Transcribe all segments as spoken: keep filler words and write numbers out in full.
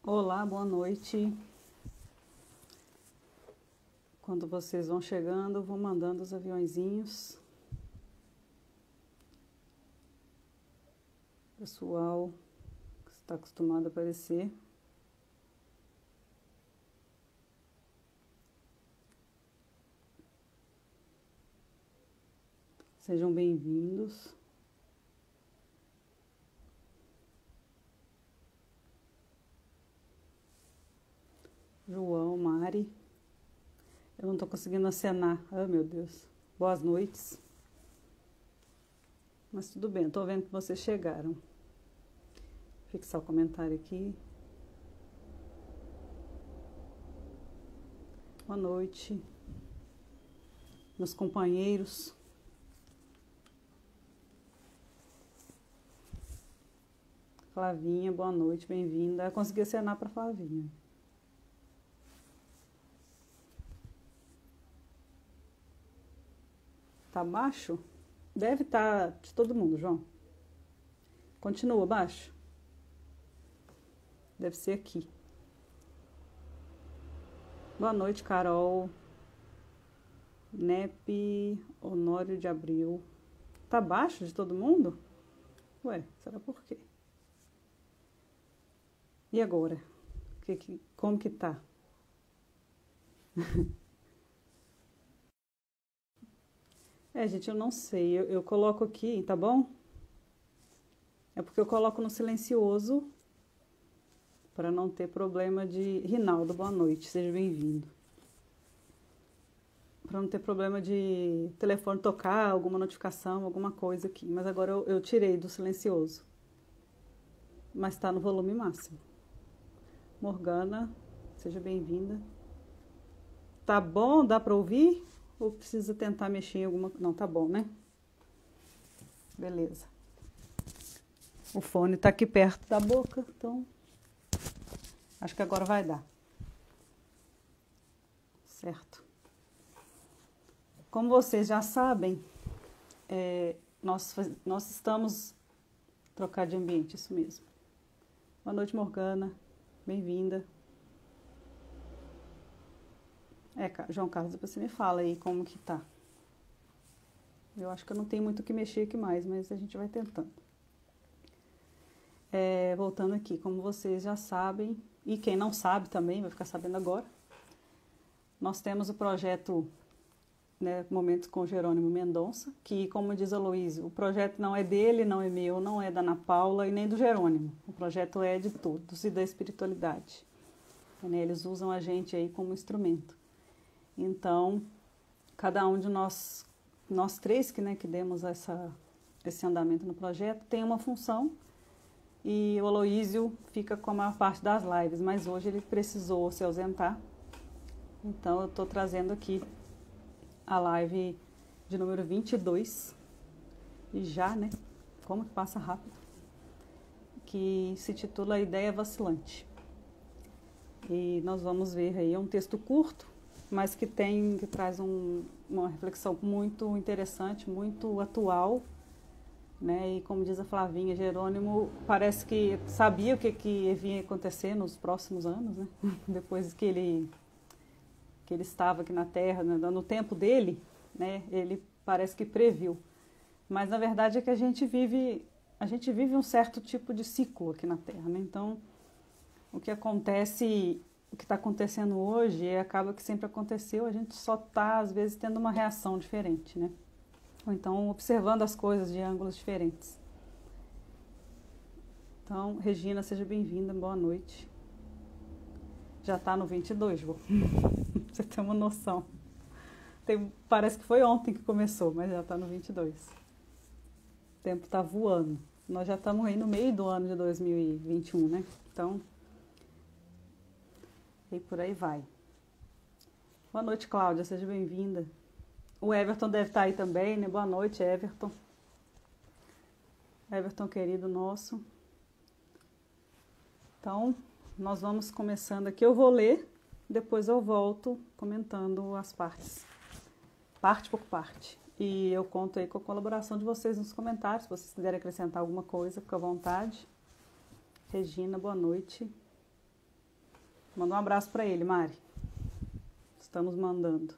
Olá, boa noite. Quando vocês vão chegando, eu vou mandando os aviõezinhos. Pessoal que está acostumado a aparecer. Sejam bem-vindos. João, Mari. Eu não estou conseguindo acenar. Ah, meu Deus. Boas noites. Mas tudo bem, estou vendo que vocês chegaram. Vou fixar o comentário aqui. Boa noite. Meus companheiros. Flavinha, boa noite, bem-vinda. Eu consegui acenar para Flavinha. Tá baixo? Deve estar de todo mundo, João. Continua baixo? Deve ser aqui. Boa noite, Carol. Nepe, Honório de Abril. Tá baixo de todo mundo? Ué, será por quê? E agora? Que, que, como que tá? É, gente, eu não sei. Eu, eu coloco aqui, tá bom? É porque eu coloco no silencioso para não ter problema de... Rinaldo, boa noite, seja bem-vindo. Para não ter problema de telefone tocar, alguma notificação, alguma coisa aqui. Mas agora eu, eu tirei do silencioso. Mas tá no volume máximo. Morgana, seja bem-vinda. Tá bom? Dá para ouvir? Ou precisa tentar mexer em alguma... Não, tá bom, né? Beleza. O fone tá aqui perto da boca, então... Acho que agora vai dar. Certo. Como vocês já sabem, é, nós, nós estamos... Trocar de ambiente, isso mesmo. Boa noite, Morgana. Bem-vinda. É, João Carlos, depois você me fala aí como que tá. Eu acho que eu não tenho muito o que mexer aqui mais, mas a gente vai tentando. É, voltando aqui, como vocês já sabem, e quem não sabe também vai ficar sabendo agora, nós temos o projeto, né, Momentos com Jerônimo Mendonça, que, como diz a Luísa, o projeto não é dele, não é meu, não é da Ana Paula e nem do Jerônimo. O projeto é de todos e da espiritualidade. Né, eles usam a gente aí como instrumento. Então, cada um de nós, nós três que, né, que demos essa, esse andamento no projeto, tem uma função e o Aloísio fica com a maior parte das lives, mas hoje ele precisou se ausentar. Então, eu estou trazendo aqui a live de número vinte e dois, e já, né, como que passa rápido, que se titula A Ideia Vacilante. E nós vamos ver aí, é um texto curto, mas que tem, que traz um, uma reflexão muito interessante, muito atual, né? E como diz a Flavinha, Jerônimo parece que sabia o que, que vinha acontecer nos próximos anos, né? Depois que ele, que ele estava aqui na Terra, né? No tempo dele, né? Ele parece que previu. Mas na verdade é que a gente vive, a gente vive um certo tipo de ciclo aqui na Terra, né? Então, o que acontece... O que está acontecendo hoje e acaba que sempre aconteceu, a gente só está, às vezes, tendo uma reação diferente, né? Ou então, observando as coisas de ângulos diferentes. Então, Regina, seja bem-vinda, boa noite. Já está no vinte e dois, Vô. Você tem uma noção. Tem, parece que foi ontem que começou, mas já está no vinte e dois. O tempo está voando. Nós já estamos aí no meio do ano de dois mil e vinte e um, né? Então... E por aí vai. Boa noite, Cláudia, seja bem-vinda. O Everton deve estar aí também, né? Boa noite, Everton. Everton, querido nosso. Então, nós vamos começando aqui. Eu vou ler, depois eu volto comentando as partes. Parte por parte. E eu conto aí com a colaboração de vocês nos comentários. Se vocês quiserem acrescentar alguma coisa, fica à vontade. Regina, boa noite. Manda um abraço para ele, Mari. Estamos mandando.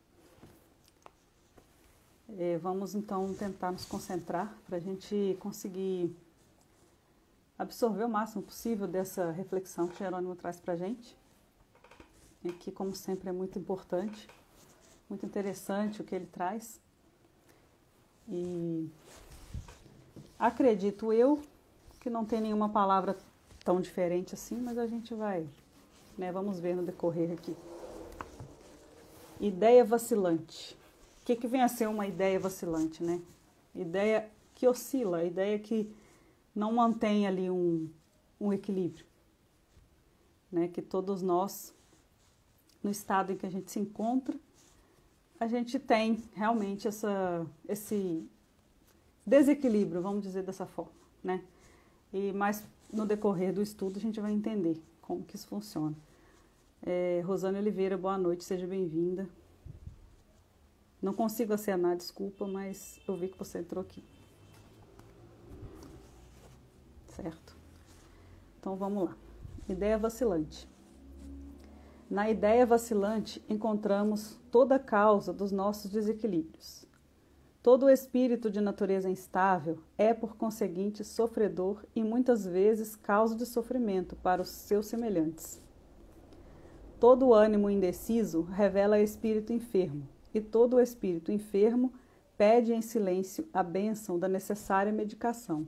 É, vamos então tentar nos concentrar para a gente conseguir absorver o máximo possível dessa reflexão que Jerônimo traz para a gente. E que, como sempre, é muito importante, muito interessante o que ele traz. E acredito eu que não tem nenhuma palavra tão diferente assim, mas a gente vai, né, vamos ver no decorrer aqui. Ideia vacilante. O que, que vem a ser uma ideia vacilante, né? Ideia que oscila, ideia que não mantém ali um, um equilíbrio, né? Que todos nós, no estado em que a gente se encontra, a gente tem realmente essa, esse desequilíbrio, vamos dizer dessa forma, né? E mais no decorrer do estudo a gente vai entender como que isso funciona. É, Rosane Oliveira, boa noite, seja bem-vinda. Não consigo acenar, desculpa, mas eu vi que você entrou aqui. Certo? Então vamos lá. Ideia vacilante. Na ideia vacilante encontramos toda a causa dos nossos desequilíbrios. Todo o espírito de natureza instável é, por conseguinte, sofredor e muitas vezes causa de sofrimento para os seus semelhantes. Todo o ânimo indeciso revela espírito enfermo, e todo o espírito enfermo pede em silêncio a bênção da necessária medicação.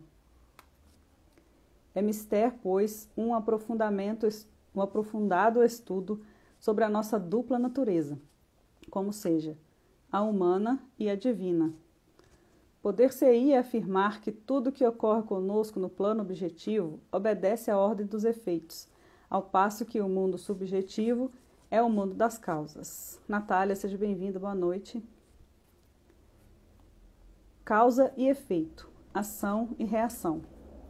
É mister, pois, um aprofundamento, um aprofundado estudo sobre a nossa dupla natureza, como seja, a humana e a divina. Poder-se-ia afirmar que tudo que ocorre conosco no plano objetivo obedece à ordem dos efeitos, ao passo que o mundo subjetivo é o mundo das causas. Natália, seja bem-vinda, boa noite. Causa e efeito, ação e reação.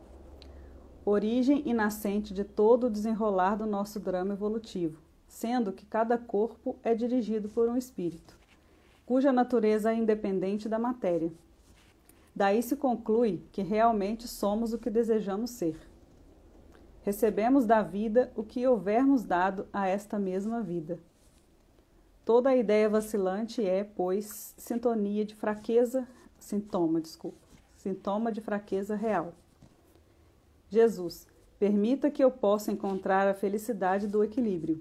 Origem e nascente de todo o desenrolar do nosso drama evolutivo, sendo que cada corpo é dirigido por um espírito, cuja natureza é independente da matéria. Daí se conclui que realmente somos o que desejamos ser. Recebemos da vida o que houvermos dado a esta mesma vida. Toda a ideia vacilante é, pois, sintonia de fraqueza, sintoma, desculpa, sintoma de fraqueza real. Jesus, permita que eu possa encontrar a felicidade do equilíbrio.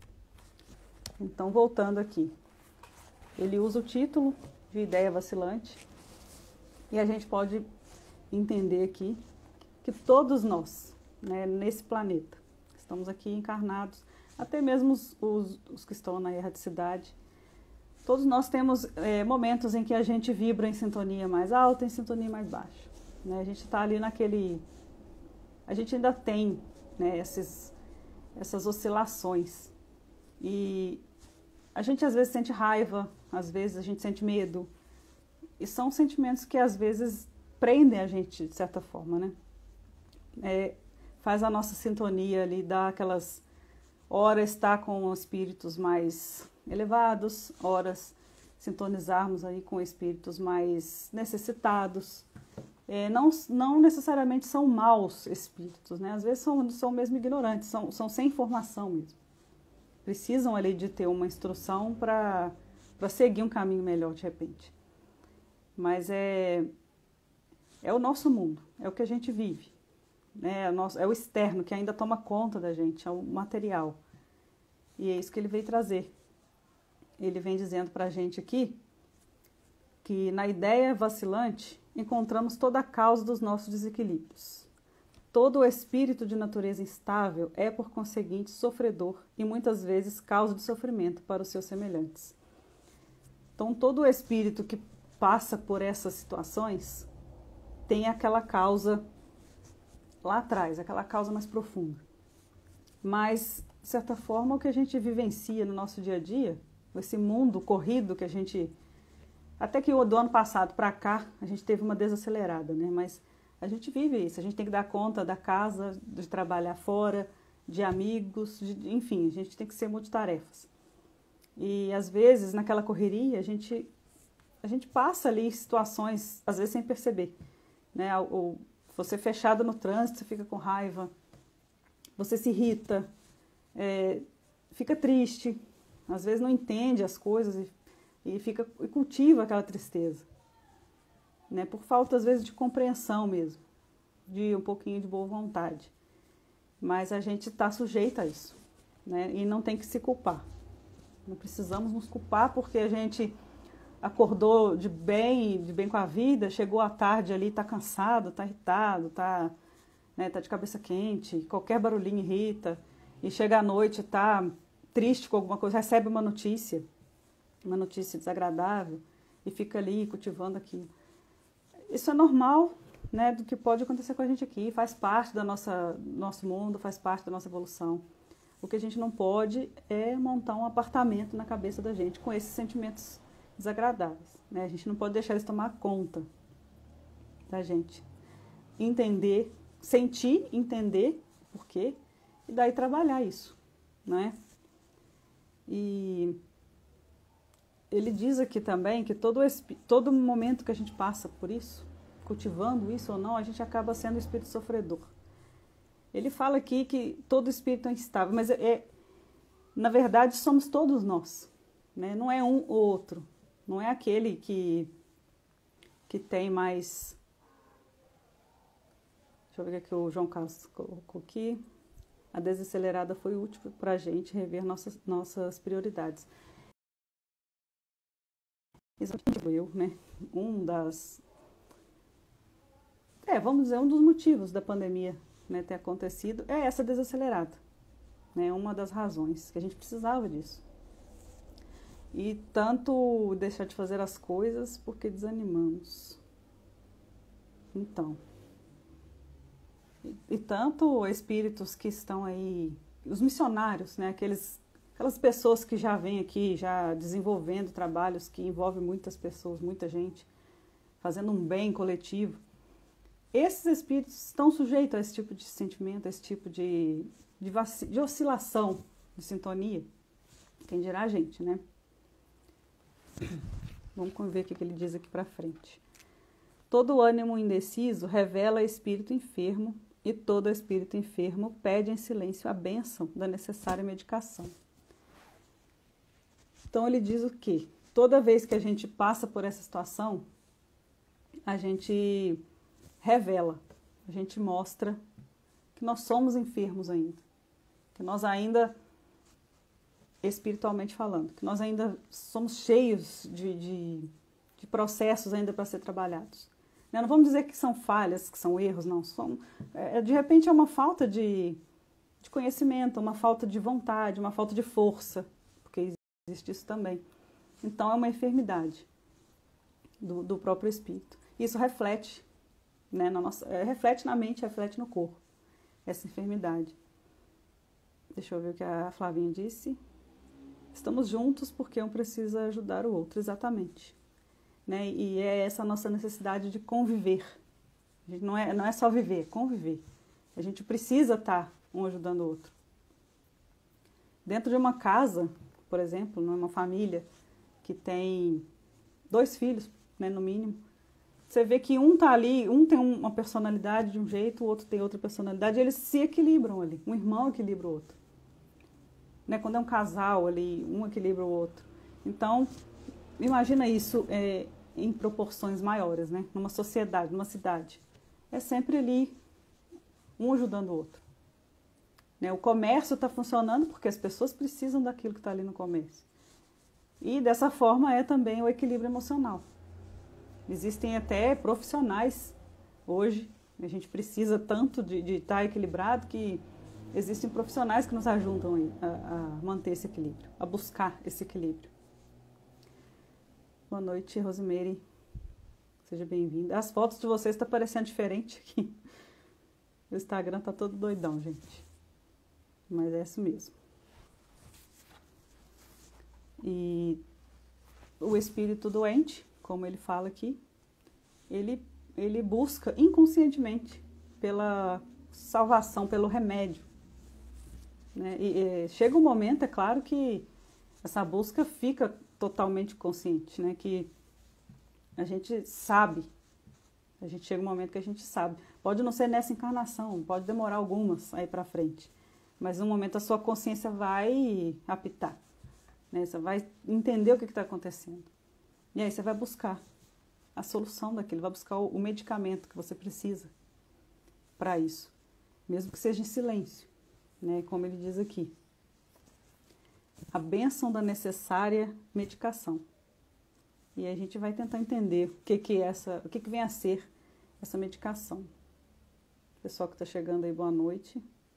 Então, voltando aqui, ele usa o título de ideia vacilante e a gente pode entender aqui que todos nós, né, nesse planeta, estamos aqui encarnados, até mesmo os, os, os que estão na erraticidade, todos nós temos é, momentos em que a gente vibra em sintonia mais alta e em sintonia mais baixa, né? A gente está ali naquele... A gente ainda tem, né, esses, essas oscilações e a gente às vezes sente raiva, às vezes a gente sente medo e são sentimentos que às vezes prendem a gente de certa forma, né? É, faz a nossa sintonia ali, dá aquelas horas estar com espíritos mais elevados, horas sintonizarmos aí com espíritos mais necessitados. É, não, não necessariamente são maus espíritos, né? Às vezes são, são mesmo ignorantes, são, são sem informação mesmo. Precisam ali de ter uma instrução para para seguir um caminho melhor de repente. Mas é, é o nosso mundo, é o que a gente vive. É, nosso, é o externo que ainda toma conta da gente, é o material. E é isso que ele veio trazer. Ele vem dizendo para a gente aqui que na ideia vacilante encontramos toda a causa dos nossos desequilíbrios. Todo o espírito de natureza instável é, por conseguinte, sofredor e muitas vezes causa de sofrimento para os seus semelhantes. Então, todo o espírito que passa por essas situações tem aquela causa lá atrás, aquela causa mais profunda. Mas, de certa forma, o que a gente vivencia no nosso dia a dia, esse mundo corrido que a gente... Até que do ano passado para cá, a gente teve uma desacelerada, né? Mas a gente vive isso, a gente tem que dar conta da casa, de trabalhar fora, de amigos, de, enfim, a gente tem que ser multitarefas. E, às vezes, naquela correria, a gente, a gente passa ali situações, às vezes, sem perceber, né? Ou, você fechado no trânsito, você fica com raiva, você se irrita, é, fica triste, às vezes não entende as coisas e, e, fica, e cultiva aquela tristeza, né? Por falta, às vezes, de compreensão mesmo, de um pouquinho de boa vontade. Mas a gente está sujeito a isso, né? E não tem que se culpar. Não precisamos nos culpar porque a gente acordou de bem, de bem com a vida, chegou à tarde ali, está cansado, está irritado, está, né, tá de cabeça quente, qualquer barulhinho irrita, e chega à noite, está triste com alguma coisa, recebe uma notícia, uma notícia desagradável, e fica ali cultivando aquilo. Isso é normal, né, do que pode acontecer com a gente aqui, faz parte da nossa nosso mundo, faz parte da nossa evolução. O que a gente não pode é montar um apartamento na cabeça da gente com esses sentimentos desagradáveis, né? A gente não pode deixar eles tomar conta da gente. Entender, sentir, entender o porquê e daí trabalhar isso, né? E ele diz aqui também que todo, todo momento que a gente passa por isso, cultivando isso ou não, a gente acaba sendo espírito sofredor. Ele fala aqui que todo espírito é instável, mas é, na verdade somos todos nós, né? Não é um ou outro, não é aquele que, que tem mais... Deixa eu ver o que o João Carlos colocou aqui. A desacelerada foi útil para a gente rever nossas, nossas prioridades. Exatamente eu, né? Um das... É, vamos dizer, um dos motivos da pandemia, né, ter acontecido é essa desacelerada, né? Uma das razões que a gente precisava disso. E tanto deixar de fazer as coisas porque desanimamos. Então, e, e tanto espíritos que estão aí, os missionários, né, aqueles, aquelas pessoas que já vêm aqui, já desenvolvendo trabalhos que envolvem muitas pessoas, muita gente, fazendo um bem coletivo. Esses espíritos estão sujeitos a esse tipo de sentimento, a esse tipo de, de, de oscilação de sintonia. Quem dirá a gente, né? Vamos ver o que ele diz aqui para frente. Todo ânimo indeciso revela espírito enfermo e todo espírito enfermo pede em silêncio a bênção da necessária medicação. Então ele diz o quê? Toda vez que a gente passa por essa situação, a gente revela, a gente mostra que nós somos enfermos ainda, que nós ainda, espiritualmente falando, que nós ainda somos cheios de, de, de processos ainda para ser trabalhados. Não vamos dizer que são falhas, que são erros, não. São, é, de repente é uma falta de, de conhecimento, uma falta de vontade, uma falta de força, porque existe isso também. Então é uma enfermidade do, do próprio espírito. Isso reflete, né, na nossa, é, reflete na mente, reflete no corpo, essa enfermidade. Deixa eu ver o que a Flavinha disse. Estamos juntos porque um precisa ajudar o outro, exatamente. Né? E é essa a nossa necessidade de conviver. A gente não, é, não é só viver, é conviver. A gente precisa estar um ajudando o outro. Dentro de uma casa, por exemplo, numa família que tem dois filhos, né, no mínimo, você vê que um tá ali, um tem uma personalidade de um jeito, o outro tem outra personalidade, e eles se equilibram ali. Um irmão equilibra o outro. Né? Quando é um casal ali, um equilibra o outro. Então, imagina isso é, em proporções maiores, né? Numa sociedade, numa cidade. É sempre ali, um ajudando o outro. Né? O comércio está funcionando porque as pessoas precisam daquilo que está ali no comércio. E dessa forma é também o equilíbrio emocional. Existem até profissionais hoje, a gente precisa tanto de estar equilibrado que existem profissionais que nos ajudam a, a manter esse equilíbrio, a buscar esse equilíbrio. Boa noite, Rosemary. Seja bem-vinda. As fotos de vocês estão parecendo diferente aqui. O Instagram tá todo doidão, gente. Mas é isso mesmo. E o espírito doente, como ele fala aqui, ele, ele busca inconscientemente pela salvação, pelo remédio. Né? E, e chega um momento, é claro, que essa busca fica totalmente consciente, né? Que a gente sabe, a gente chega um momento que a gente sabe. Pode não ser nessa encarnação, pode demorar algumas aí para frente, Mas no momento a sua consciência vai apitar, né? Você vai entender o que está acontecendo. E aí você vai buscar a solução daquilo, vai buscar o, o medicamento que você precisa para isso. Mesmo que seja em silêncio, né? Como ele diz aqui. A bênção da necessária medicação. E aí a gente vai tentar entender o que, que, é essa, o que, que vem a ser essa medicação. Pessoal que está chegando aí, boa noite.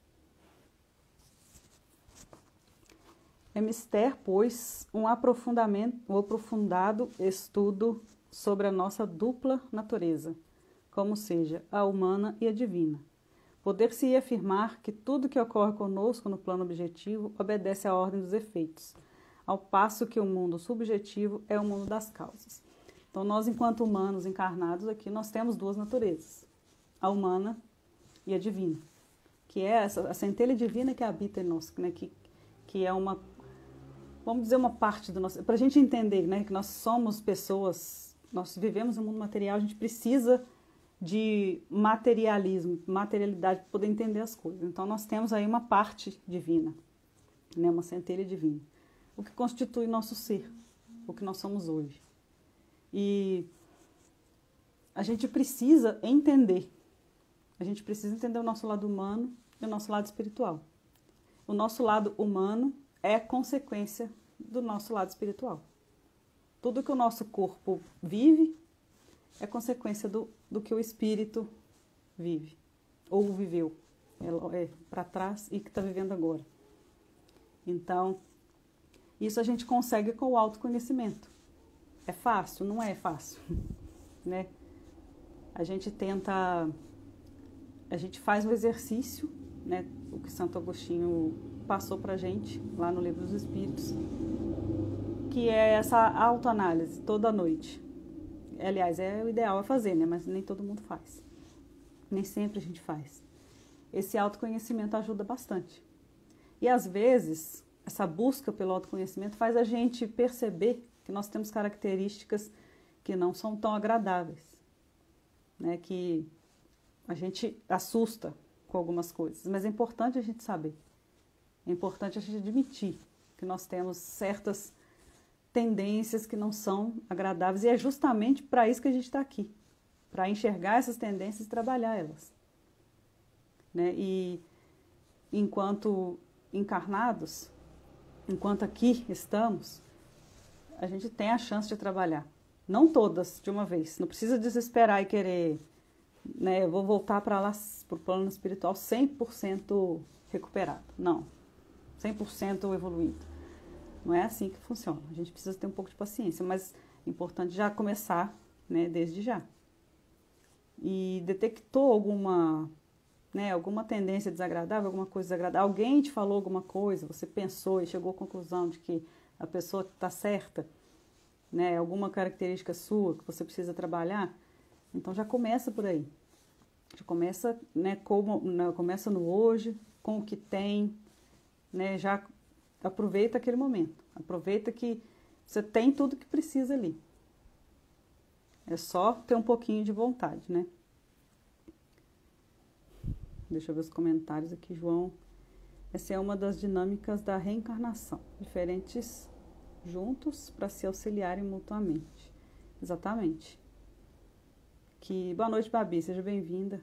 É mister, pois, um aprofundamento, um aprofundado estudo sobre a nossa dupla natureza, como seja a humana e a divina. Poder-se afirmar que tudo que ocorre conosco no plano objetivo obedece à ordem dos efeitos, ao passo que o mundo subjetivo é o mundo das causas. Então, nós, enquanto humanos encarnados aqui, nós temos duas naturezas, a humana e a divina, que é essa a centelha divina que habita em nós, né? que, que é uma, vamos dizer, uma parte do nosso... Para a gente entender, né, que nós somos pessoas, nós vivemos no mundo material, a gente precisa de materialismo, materialidade para poder entender as coisas. Então, nós temos aí uma parte divina, né, uma centelha divina, o que constitui nosso ser, o que nós somos hoje. E a gente precisa entender, a gente precisa entender o nosso lado humano e o nosso lado espiritual. O nosso lado humano é consequência do nosso lado espiritual. Tudo que o nosso corpo vive é consequência do, do que o espírito vive, ou viveu é, é, para trás e que está vivendo agora. Então, isso a gente consegue com o autoconhecimento. É fácil? Não é fácil, né? A gente tenta, a gente faz um exercício, né? O que Santo Agostinho passou para a gente lá no Livro dos Espíritos, que é essa autoanálise toda noite. Aliás, é o ideal a fazer, né? Mas nem todo mundo faz. Nem sempre a gente faz. Esse autoconhecimento ajuda bastante. E às vezes, essa busca pelo autoconhecimento faz a gente perceber que nós temos características que não são tão agradáveis, né? Que a gente assusta com algumas coisas. Mas é importante a gente saber. É importante a gente admitir que nós temos certas tendências que não são agradáveis, e é justamente para isso que a gente está aqui, para enxergar essas tendências e trabalhar elas, né? E enquanto encarnados, enquanto aqui estamos, a gente tem a chance de trabalhar, não todas de uma vez, não precisa desesperar e querer, né, eu vou voltar para lá, para o plano espiritual cem por cento recuperado, não, cem por cento evoluído. Não é assim que funciona. A gente precisa ter um pouco de paciência, mas é importante já começar, né, desde já. E detectou alguma, né, alguma tendência desagradável, alguma coisa desagradável, alguém te falou alguma coisa, você pensou e chegou à conclusão de que a pessoa está certa, né, alguma característica sua que você precisa trabalhar, então já começa por aí. Já começa, né, como, né, começa no hoje, com o que tem, né, já aproveita aquele momento, aproveita que você tem tudo que precisa ali. É só ter um pouquinho de vontade, né? Deixa eu ver os comentários aqui, João. Essa é uma das dinâmicas da reencarnação. Diferentes juntos para se auxiliarem mutuamente. Exatamente. Que, boa noite, Babi, seja bem-vinda.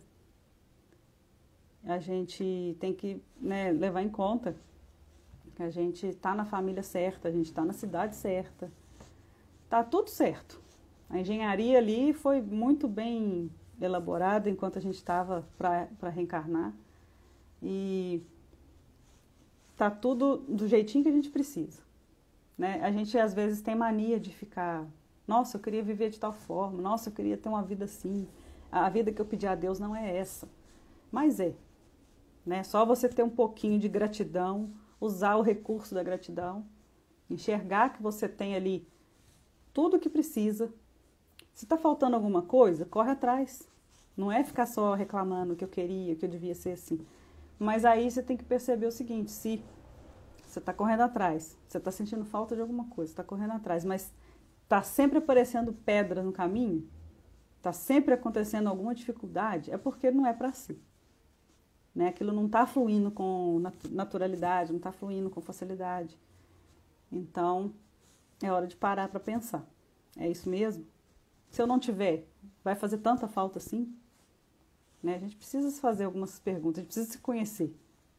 A gente tem que, né, levar em conta que a gente está na família certa, a gente está na cidade certa, está tudo certo. A engenharia ali foi muito bem elaborada enquanto a gente estava para reencarnar, e está tudo do jeitinho que a gente precisa, né? A gente às vezes tem mania de ficar, nossa, eu queria viver de tal forma, nossa, eu queria ter uma vida assim, a vida que eu pedi a Deus não é essa, mas é, né? Só você ter um pouquinho de gratidão, usar o recurso da gratidão, enxergar que você tem ali tudo o que precisa. Se está faltando alguma coisa, corre atrás. Não é ficar só reclamando que eu queria, que eu devia ser assim. Mas aí você tem que perceber o seguinte, se você está correndo atrás, você está sentindo falta de alguma coisa, está correndo atrás, mas está sempre aparecendo pedra no caminho, está sempre acontecendo alguma dificuldade, é porque não é para si. né? Aquilo não está fluindo com naturalidade, não está fluindo com facilidade. Então, é hora de parar para pensar. É isso mesmo? Se eu não tiver, vai fazer tanta falta assim? Né? A gente precisa se fazer algumas perguntas, a gente precisa se conhecer.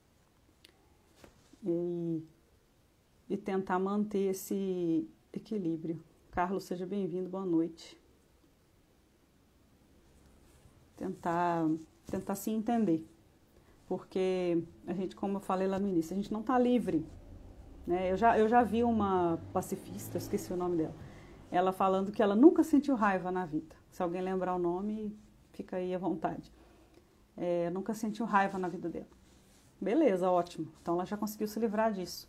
E, e tentar manter esse equilíbrio. Carlos, seja bem-vindo, boa noite. Tentar, tentar se entender. Porque a gente, como eu falei lá no início, a gente não está livre. Né? Eu, já, eu já vi uma pacifista, esqueci o nome dela, ela falando que ela nunca sentiu raiva na vida. Se alguém lembrar o nome, fica aí à vontade. É, nunca sentiu raiva na vida dela. Beleza, ótimo. Então ela já conseguiu se livrar disso.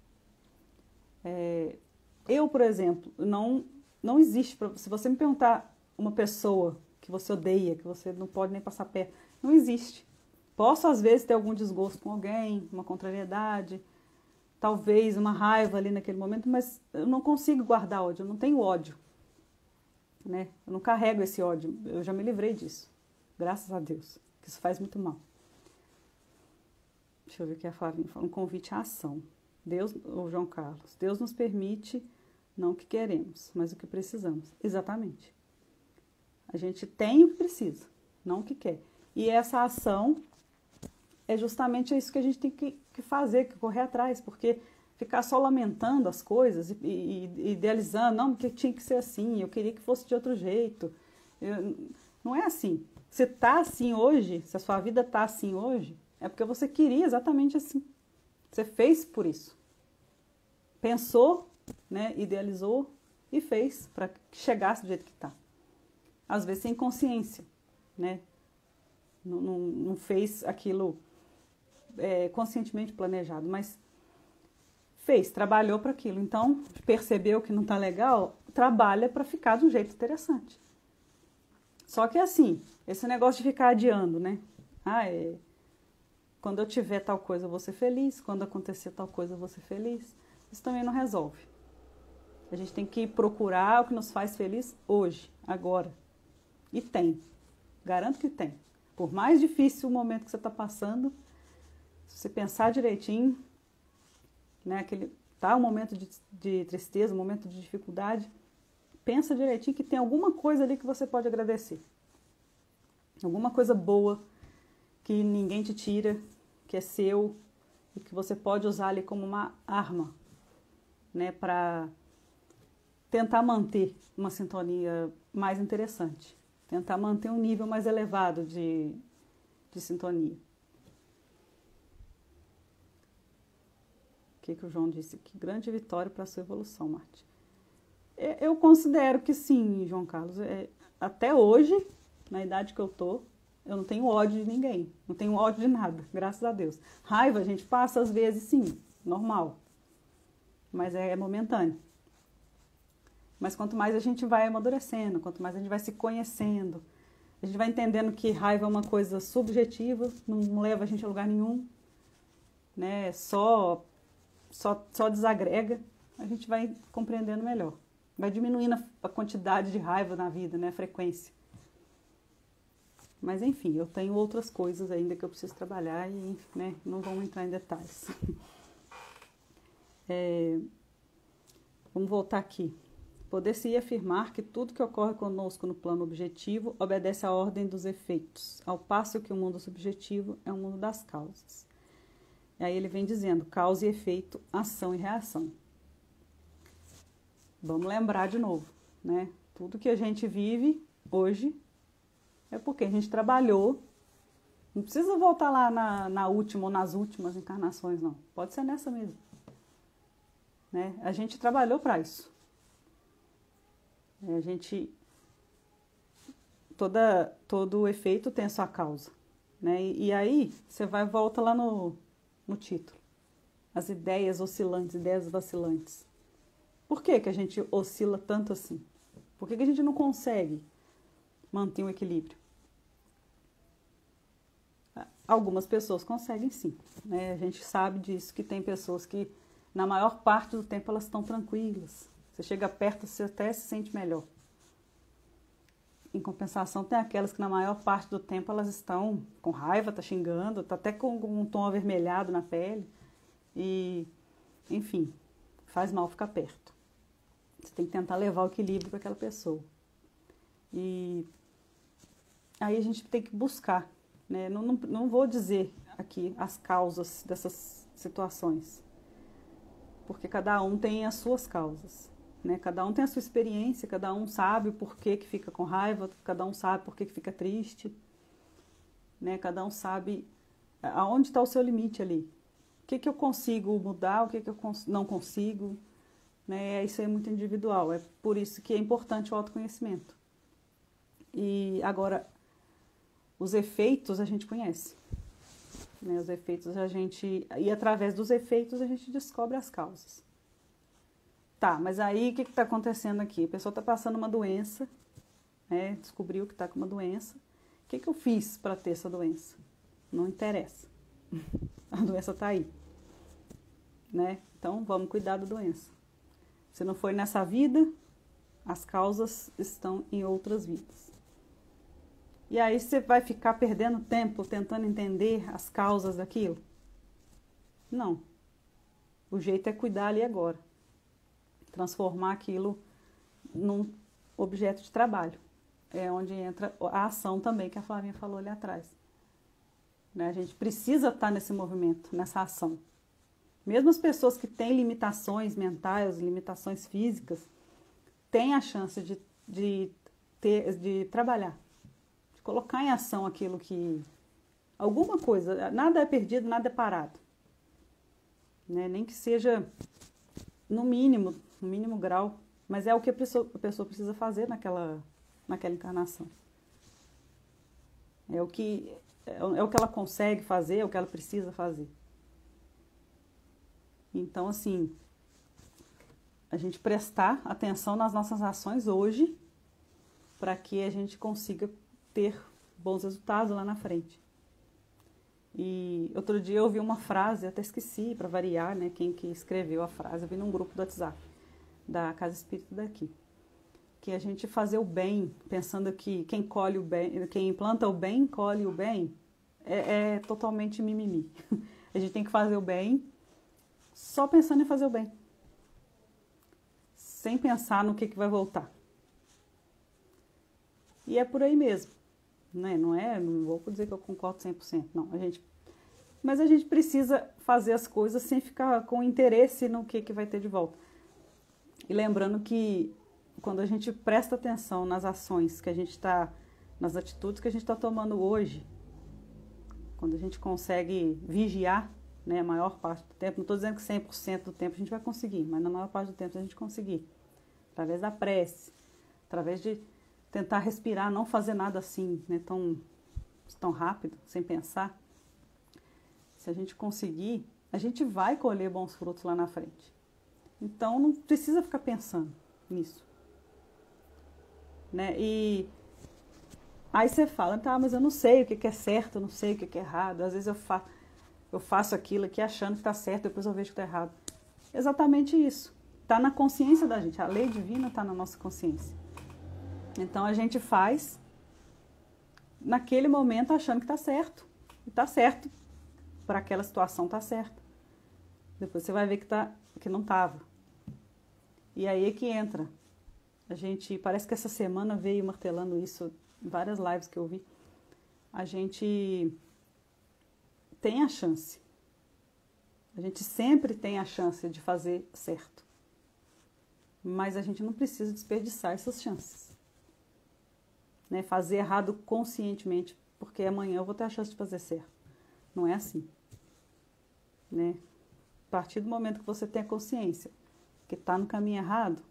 É, eu, por exemplo, não, não existe, pra, se você me perguntar uma pessoa que você odeia, que você não pode nem passar perto, não existe. Posso, às vezes, ter algum desgosto com alguém, uma contrariedade, talvez uma raiva ali naquele momento, mas eu não consigo guardar ódio, eu não tenho ódio. Né? Eu não carrego esse ódio, eu já me livrei disso. Graças a Deus, que isso faz muito mal. Deixa eu ver o que a Flavinha fala, um convite à ação. Deus, o João Carlos, Deus nos permite não o que queremos, mas o que precisamos. Exatamente. A gente tem o que precisa, não o que quer. E essa ação é justamente isso que a gente tem que, que fazer, que correr atrás, porque ficar só lamentando as coisas e, e, e idealizando, não, porque tinha que ser assim, eu queria que fosse de outro jeito. Eu, não é assim. Se está assim hoje, se a sua vida está assim hoje, é porque você queria exatamente assim. Você fez por isso. Pensou, né, idealizou e fez para que chegasse do jeito que está. Às vezes sem consciência, né? Não, não, não fez aquilo é, conscientemente planejado, mas fez, trabalhou para aquilo. Então, percebeu que não está legal, trabalha para ficar de um jeito interessante. Só que assim, esse negócio de ficar adiando, né? Ah, é... Quando eu tiver tal coisa, eu vou ser feliz. Quando acontecer tal coisa, eu vou ser feliz. Isso também não resolve. A gente tem que procurar o que nos faz feliz hoje, agora. E tem. Garanto que tem. Por mais difícil o momento que você está passando, se você pensar direitinho, né, aquele, tá um momento de, de tristeza, um momento de dificuldade, pensa direitinho que tem alguma coisa ali que você pode agradecer. Alguma coisa boa que ninguém te tira, que é seu e que você pode usar ali como uma arma, né, para tentar manter uma sintonia mais interessante, tentar manter um nível mais elevado de, de sintonia. O que, que o João disse? Que grande vitória para a sua evolução, Marte. Eu considero que sim, João Carlos. É, até hoje, na idade que eu tô, eu não tenho ódio de ninguém, não tenho ódio de nada, graças a Deus. Raiva a gente passa às vezes, sim, normal, mas é, é momentâneo. Mas quanto mais a gente vai amadurecendo, quanto mais a gente vai se conhecendo, a gente vai entendendo que raiva é uma coisa subjetiva, não leva a gente a lugar nenhum, né? Só, só, só desagrega, a gente vai compreendendo melhor. Vai diminuindo a quantidade de raiva na vida, né? A frequência. Mas, enfim, eu tenho outras coisas ainda que eu preciso trabalhar e, né, não vamos entrar em detalhes. É, vamos voltar aqui. Poder-se afirmar que tudo que ocorre conosco no plano objetivo obedece à ordem dos efeitos, ao passo que o mundo subjetivo é o mundo das causas. E aí ele vem dizendo causa e efeito, ação e reação. Vamos lembrar de novo, né? Tudo que a gente vive hoje é porque a gente trabalhou. Não precisa voltar lá na, na última ou nas últimas encarnações, não. Pode ser nessa mesmo. Né? A gente trabalhou para isso. A gente... Toda, todo efeito tem a sua causa. Né? E, e aí, você vai e volta lá no, no título. As ideias oscilantes, ideias vacilantes. Por que que a gente oscila tanto assim? Por que que a gente não consegue manter um equilíbrio? Algumas pessoas conseguem sim, né? A gente sabe disso, que tem pessoas que na maior parte do tempo elas estão tranquilas. Você chega perto, você até se sente melhor. em compensação, tem aquelas que na maior parte do tempo elas estão com raiva, tá xingando, tá até com um tom avermelhado na pele. E, enfim, faz mal ficar perto. Você tem que tentar levar o equilíbrio para aquela pessoa. E aí a gente tem que buscar, né? Não, não, não vou dizer aqui as causas dessas situações, porque cada um tem as suas causas, né? Cada um tem a sua experiência, cada um sabe o porquê que fica com raiva, cada um sabe por que que fica triste, né? Cada um sabe aonde está o seu limite ali. O que que eu consigo mudar, o que que eu cons- não consigo, né? Isso é muito individual, é por isso que é importante o autoconhecimento. E agora, os efeitos a gente conhece, né? Os efeitos a gente, e através dos efeitos a gente descobre as causas. Tá, mas aí o que está acontecendo aqui? A pessoa está passando uma doença, né? Descobriu que está com uma doença. O que que eu fiz para ter essa doença? Não interessa. A doença está aí, né? Então vamos cuidar da doença. Se não foi nessa vida, as causas estão em outras vidas. E aí você vai ficar perdendo tempo tentando entender as causas daquilo? Não. O jeito é cuidar ali agora. Transformar aquilo num objeto de trabalho. É onde entra a ação também, que a Flavinha falou ali atrás. Né? A gente precisa estar nesse movimento, nessa ação. Mesmo as pessoas que têm limitações mentais, limitações físicas, têm a chance de, de, ter, de trabalhar. Colocar em ação aquilo que... Alguma coisa, nada é perdido, nada é parado. Né? Nem que seja no mínimo, no mínimo grau, mas é o que a pessoa, a pessoa precisa fazer naquela, naquela encarnação. É o, que, é, é o que ela consegue fazer, é o que ela precisa fazer. Então, assim, a gente prestar atenção nas nossas ações hoje para que a gente consiga ter bons resultados lá na frente. E outro dia eu ouvi uma frase, até esqueci para variar, né, quem que escreveu a frase, eu vi num grupo do WhatsApp da Casa Espírita daqui, que a gente fazer o bem, pensando que quem colhe o bem, quem planta o bem, colhe o bem, é, é totalmente mimimi. A gente tem que fazer o bem só pensando em fazer o bem, sem pensar no que, que vai voltar. E é por aí mesmo. Né? Não é, não vou dizer que eu concordo cem por cento, não. A gente, mas a gente precisa fazer as coisas sem ficar com interesse no que, que vai ter de volta. E lembrando que quando a gente presta atenção nas ações que a gente está, nas atitudes que a gente está tomando hoje, quando a gente consegue vigiar, né, a maior parte do tempo, não estou dizendo que cem por cento do tempo a gente vai conseguir, mas na maior parte do tempo a gente conseguir, através da prece, através de tentar respirar, não fazer nada assim, né, tão, tão rápido, sem pensar. Se a gente conseguir, a gente vai colher bons frutos lá na frente. Então, não precisa ficar pensando nisso. Né? E aí você fala, tá, mas eu não sei o que é certo, eu não sei o que é errado. Às vezes eu, fa eu faço aquilo aqui achando que está certo, depois eu vejo que está errado. Exatamente isso. Está na consciência da gente. A lei divina está na nossa consciência. Então a gente faz naquele momento achando que está certo. E está certo. Para aquela situação está certo. Depois você vai ver que, tá, que não estava. E aí é que entra. A gente, parece que essa semana veio martelando isso em várias lives que eu vi. A gente tem a chance. A gente sempre tem a chance de fazer certo. Mas a gente não precisa desperdiçar essas chances. Né, fazer errado conscientemente, porque amanhã eu vou ter a chance de fazer certo. Não é assim. Né? A partir do momento que você tem a consciência que está no caminho errado,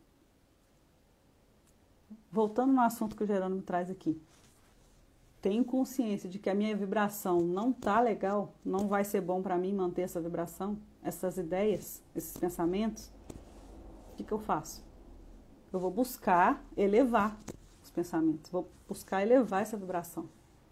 voltando no assunto que o Jerônimo traz aqui, tenho consciência de que a minha vibração não está legal, não vai ser bom para mim manter essa vibração, essas ideias, esses pensamentos, o que, que eu faço? Eu vou buscar elevar os pensamentos, vou buscar elevar essa vibração.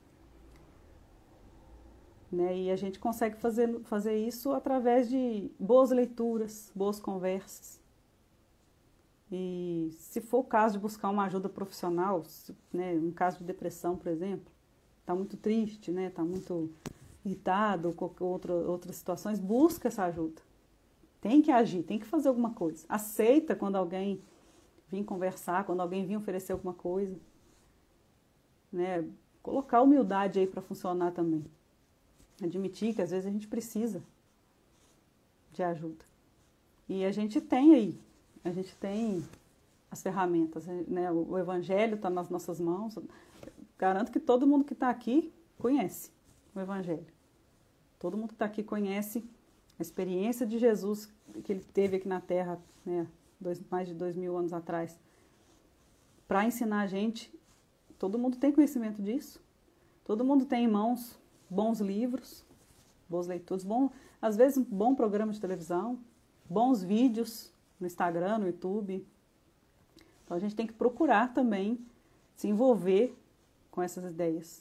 Né? E a gente consegue fazer, fazer isso através de boas leituras, boas conversas. E se for o caso de buscar uma ajuda profissional, se, né, um caso de depressão, por exemplo, está muito triste, né, está muito irritado, ou qualquer outra, outras situações, busca essa ajuda. Tem que agir, tem que fazer alguma coisa. Aceita quando alguém vir conversar, quando alguém vir oferecer alguma coisa. Né? Colocar humildade aí para funcionar também. Admitir que às vezes a gente precisa de ajuda. E a gente tem aí, a gente tem as ferramentas, né? O Evangelho está nas nossas mãos. Garanto que todo mundo que está aqui conhece o Evangelho. Todo mundo que está aqui conhece a experiência de Jesus que ele teve aqui na Terra, né, dois, mais de dois mil anos atrás, para ensinar a gente. Todo mundo tem conhecimento disso. Todo mundo tem em mãos bons livros, boas leituras, bom, às vezes um bom programa de televisão, bons vídeos no Instagram, no YouTube. Então a gente tem que procurar também se envolver com essas ideias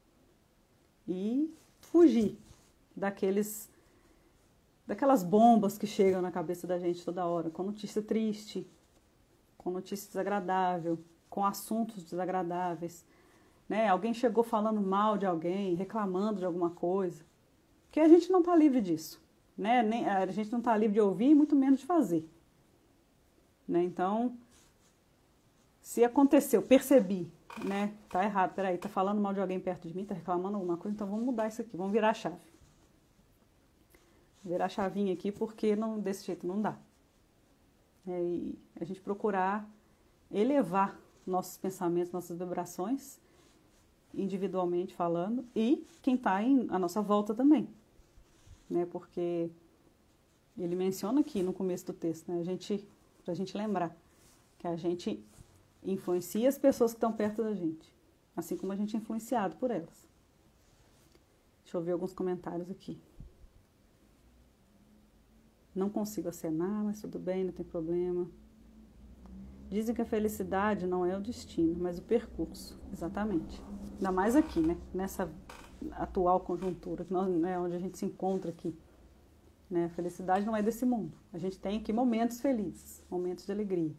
e fugir daqueles daquelas bombas que chegam na cabeça da gente toda hora, com notícia triste, com notícia desagradável, com assuntos desagradáveis, né? Alguém chegou falando mal de alguém, reclamando de alguma coisa, que a gente não está livre disso, né? Nem, a gente não está livre de ouvir, muito menos de fazer, né? Então, se aconteceu, percebi, né? Tá errado, peraí, tá falando mal de alguém perto de mim, tá reclamando alguma coisa, então vamos mudar isso aqui, vamos virar a chave. Virar a chavinha aqui, porque não, desse jeito não dá. É, e a gente procurar elevar nossos pensamentos, nossas vibrações, individualmente falando, e quem está à nossa volta também. Né? Porque ele menciona aqui no começo do texto, né? a gente, para a gente lembrar que a gente influencia as pessoas que estão perto da gente, assim como a gente é influenciado por elas. Deixa eu ver alguns comentários aqui. Não consigo acenar, mas tudo bem, não tem problema. Dizem que a felicidade não é o destino, mas o percurso. Exatamente. Ainda mais aqui, né? Nessa atual conjuntura, que nós, né, onde a gente se encontra aqui. Né? A felicidade não é desse mundo. A gente tem aqui momentos felizes, momentos de alegria.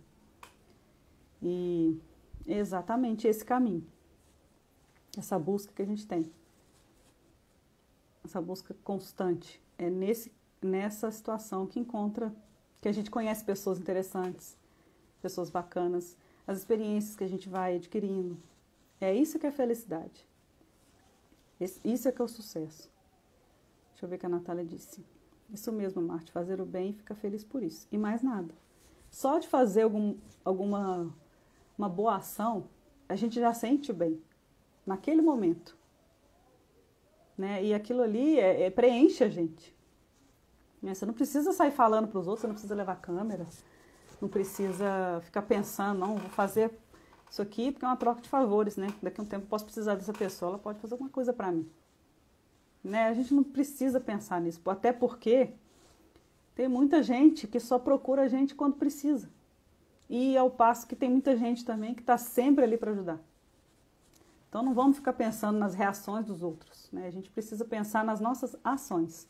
E é exatamente esse caminho. Essa busca que a gente tem. Essa busca constante. É nesse nessa situação que encontra, que a gente conhece pessoas interessantes, pessoas bacanas, as experiências que a gente vai adquirindo. É isso que é felicidade. Isso é que é o sucesso. Deixa eu ver o que a Natália disse. Isso mesmo, Marte, fazer o bem e ficar feliz por isso. E mais nada. Só de fazer algum, alguma uma boa ação, a gente já sente o bem. Naquele momento. Né? E aquilo ali é, é, preenche a gente. Você não precisa sair falando para os outros, você não precisa levar câmera, não precisa ficar pensando, não, vou fazer isso aqui porque é uma troca de favores, né? Daqui a um tempo eu posso precisar dessa pessoa, ela pode fazer alguma coisa para mim. Né? A gente não precisa pensar nisso, até porque tem muita gente que só procura a gente quando precisa. E ao passo que tem muita gente também que está sempre ali para ajudar. Então não vamos ficar pensando nas reações dos outros, né? A gente precisa pensar nas nossas ações.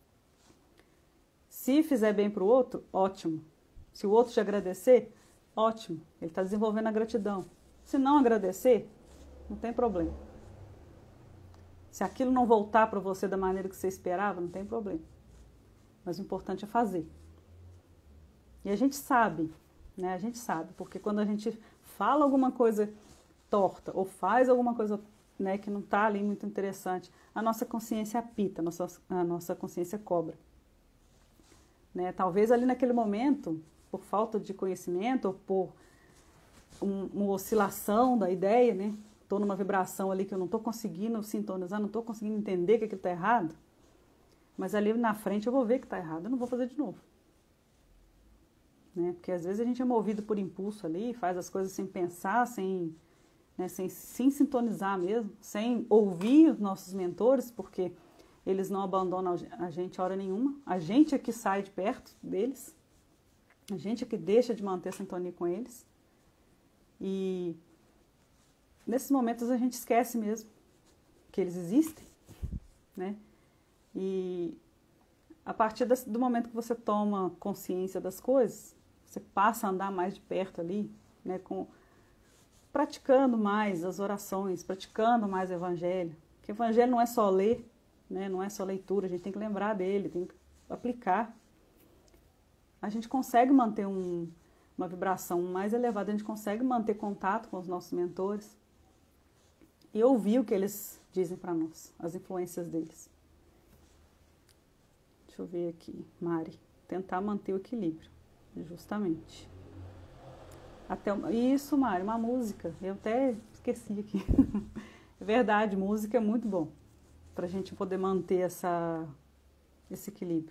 Se fizer bem para o outro, ótimo. Se o outro te agradecer, ótimo. Ele está desenvolvendo a gratidão. Se não agradecer, não tem problema. Se aquilo não voltar para você da maneira que você esperava, não tem problema. Mas o importante é fazer. E a gente sabe, né? A gente sabe, porque quando a gente fala alguma coisa torta ou faz alguma coisa, né, que não está ali muito interessante, a nossa consciência apita, a nossa, a nossa consciência cobra. Né? Talvez ali naquele momento, por falta de conhecimento ou por um, uma oscilação da ideia, né? Estou numa vibração ali que eu não estou conseguindo sintonizar, não estou conseguindo entender que aquilo está errado, mas ali na frente eu vou ver que está errado, eu não vou fazer de novo. Né? Porque às vezes a gente é movido por impulso ali, faz as coisas sem pensar, sem, né, sem, sem sintonizar mesmo, sem ouvir os nossos mentores, porque eles não abandonam a gente hora nenhuma. A gente é que sai de perto deles. A gente é que deixa de manter a sintonia com eles. E nesses momentos a gente esquece mesmo que eles existem. Né? E a partir do momento que você toma consciência das coisas, você passa a andar mais de perto ali, né, com, praticando mais as orações, praticando mais o Evangelho. Porque o Evangelho não é só ler, né, não é só leitura, a gente tem que lembrar dele, tem que aplicar. A gente consegue manter um, uma vibração mais elevada, a gente consegue manter contato com os nossos mentores e ouvir o que eles dizem para nós, as influências deles. Deixa eu ver aqui, Mari. Tentar manter o equilíbrio, justamente. Até uma... Isso, Mari, uma música. Eu até esqueci aqui. É verdade, música é muito bom para a gente poder manter essa, esse equilíbrio.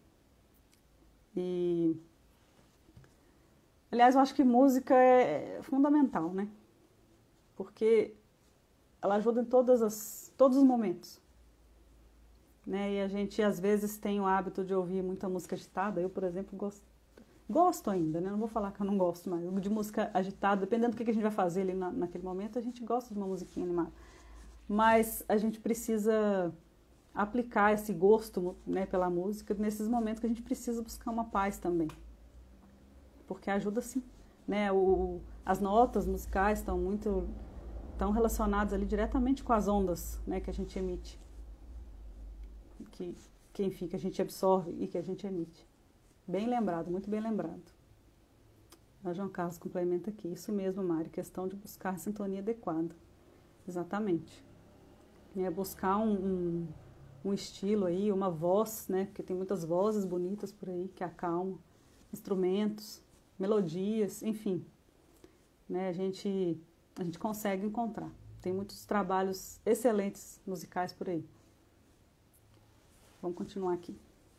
E, aliás, eu acho que música é fundamental, né? Porque ela ajuda em todas as, todos os momentos. Né? E a gente, às vezes, tem o hábito de ouvir muita música agitada. Eu, por exemplo, gosto, gosto ainda, né? Não vou falar que eu não gosto mais. De música agitada, dependendo do que a gente vai fazer ali na, naquele momento, a gente gosta de uma musiquinha animada. Mas a gente precisa aplicar esse gosto, né, pela música nesses momentos que a gente precisa buscar uma paz também. Porque ajuda sim. Né? O, as notas musicais estão muito estão relacionadas ali diretamente com as ondas, né, que a gente emite. Que, que, enfim, que a gente absorve e que a gente emite. Bem lembrado, muito bem lembrado. O João Carlos complementa aqui. Isso mesmo, Mari, questão de buscar a sintonia adequada. Exatamente. É buscar um, um, um estilo aí, uma voz, né? Porque tem muitas vozes bonitas por aí que acalmam. Instrumentos, melodias, enfim. Né? A gente, a gente consegue encontrar. Tem muitos trabalhos excelentes musicais por aí. Vamos continuar aqui.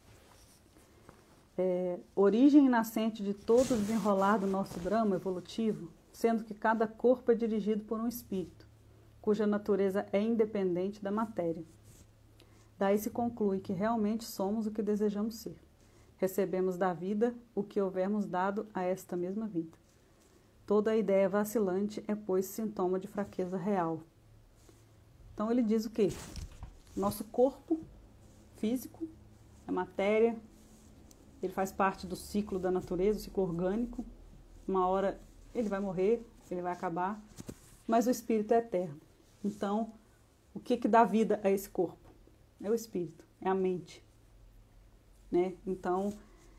É, origem e nascente de todo o desenrolar do nosso drama evolutivo, sendo que cada corpo é dirigido por um espírito, cuja natureza é independente da matéria. Daí se conclui que realmente somos o que desejamos ser. Recebemos da vida o que houvermos dado a esta mesma vida. Toda a ideia vacilante é, pois, sintoma de fraqueza real. Então ele diz o quê? Nosso corpo físico, a matéria, ele faz parte do ciclo da natureza, o ciclo orgânico. Uma hora ele vai morrer, ele vai acabar, mas o espírito é eterno. Então, o que que dá vida a esse corpo? É o espírito, é a mente. Né? Então,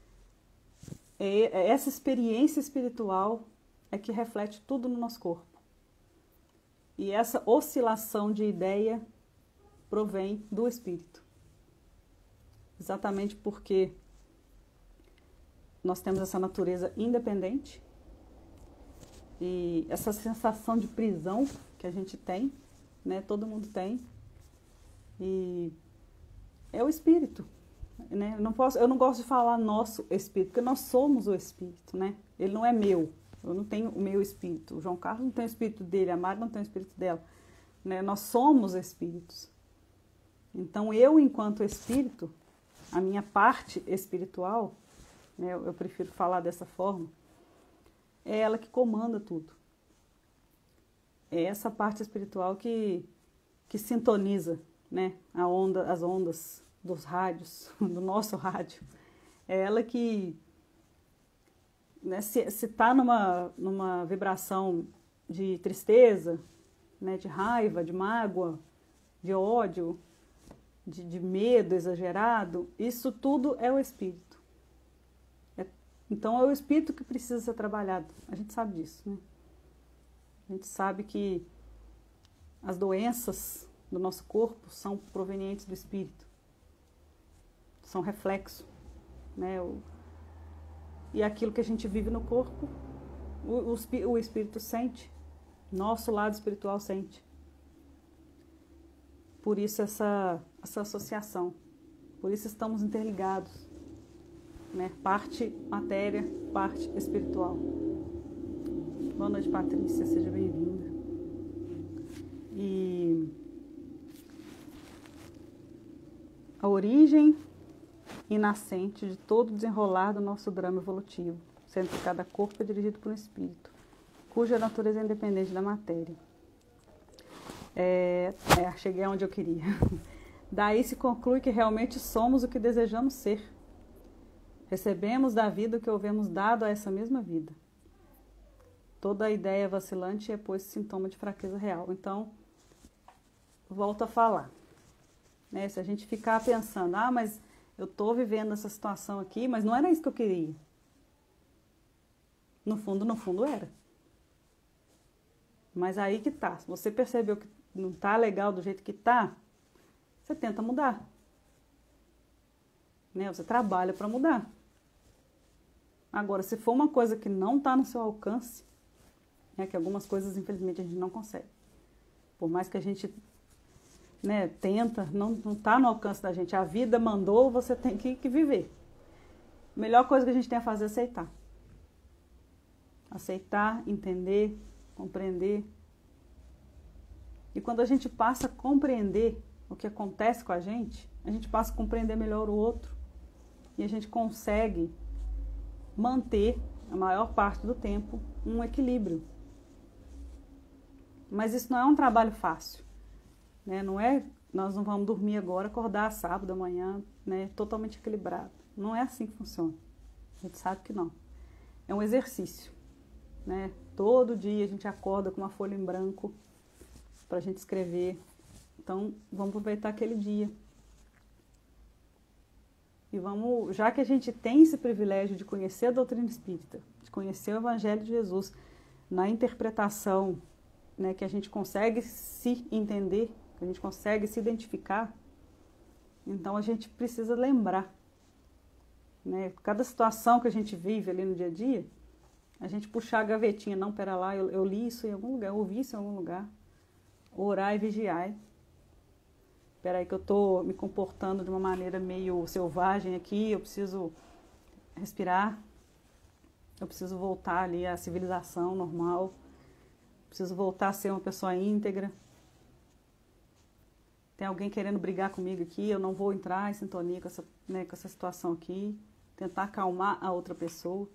é essa experiência espiritual é que reflete tudo no nosso corpo. E essa oscilação de ideia provém do espírito. Exatamente porque nós temos essa natureza independente e essa sensação de prisão que a gente tem, né? Todo mundo tem. E é o espírito, né? Eu não posso, eu não gosto de falar nosso espírito, porque nós somos o espírito, né? Ele não é meu. Eu não tenho o meu espírito. O João Carlos não tem o espírito dele, a Mari não tem o espírito dela, né? Nós somos espíritos. Então eu, enquanto espírito, a minha parte espiritual, né, eu prefiro falar dessa forma, é ela que comanda tudo. É essa parte espiritual que, que sintoniza, né, a onda, as ondas dos rádios, do nosso rádio. É ela que, né, se está numa, numa vibração de tristeza, né, de raiva, de mágoa, de ódio, De, de medo exagerado, isso tudo é o espírito. É, então é o espírito que precisa ser trabalhado. A gente sabe disso, né? A gente sabe que as doenças do nosso corpo são provenientes do espírito. São reflexo, né? O, e aquilo que a gente vive no corpo, o, o, o espírito sente. Nosso lado espiritual sente. Por isso essa, essa associação, por isso estamos interligados, né? Parte matéria, parte espiritual. Boa noite, Patrícia, seja bem-vinda. E a origem e nascente de todo o desenrolar do nosso drama evolutivo, sendo que cada corpo é dirigido por um espírito, cuja natureza é independente da matéria. É, é, cheguei aonde eu queria. Daí se conclui que realmente somos o que desejamos ser. Recebemos da vida o que houvemos dado a essa mesma vida. Toda ideia vacilante é, pois, sintoma de fraqueza real. Então, volto a falar. Né? Se a gente ficar pensando, ah, mas eu estou vivendo essa situação aqui, mas não era isso que eu queria. No fundo, no fundo era. Mas aí que tá. Se você percebeu que não tá legal do jeito que tá, você tenta mudar. Né? Você trabalha para mudar. Agora, se for uma coisa que não tá no seu alcance, é que algumas coisas, infelizmente, a gente não consegue. Por mais que a gente, né, tenta, não, não tá no alcance da gente. A vida mandou, você tem que, que viver. A melhor coisa que a gente tem a fazer é aceitar. Aceitar, entender, compreender. E quando a gente passa a compreender o que acontece com a gente, a gente passa a compreender melhor o outro. E a gente consegue manter, a maior parte do tempo, um equilíbrio. Mas isso não é um trabalho fácil, né? Não é, nós não vamos dormir agora, acordar sábado, amanhã, né, totalmente equilibrado. Não é assim que funciona. A gente sabe que não. É um exercício, né? Todo dia a gente acorda com uma folha em branco para a gente escrever. Então, vamos aproveitar aquele dia. E vamos, já que a gente tem esse privilégio de conhecer a doutrina espírita, de conhecer o Evangelho de Jesus, na interpretação, né, que a gente consegue se entender, que a gente consegue se identificar, então a gente precisa lembrar, né, cada situação que a gente vive ali no dia a dia, a gente puxar a gavetinha, não, pera lá, eu, eu li isso em algum lugar, eu ouvi isso em algum lugar, orar e vigiar. Espera aí que eu estou me comportando de uma maneira meio selvagem aqui, eu preciso respirar, eu preciso voltar ali à civilização normal, preciso voltar a ser uma pessoa íntegra. Tem alguém querendo brigar comigo aqui, eu não vou entrar em sintonia com essa, né, com essa situação aqui, tentar acalmar a outra pessoa.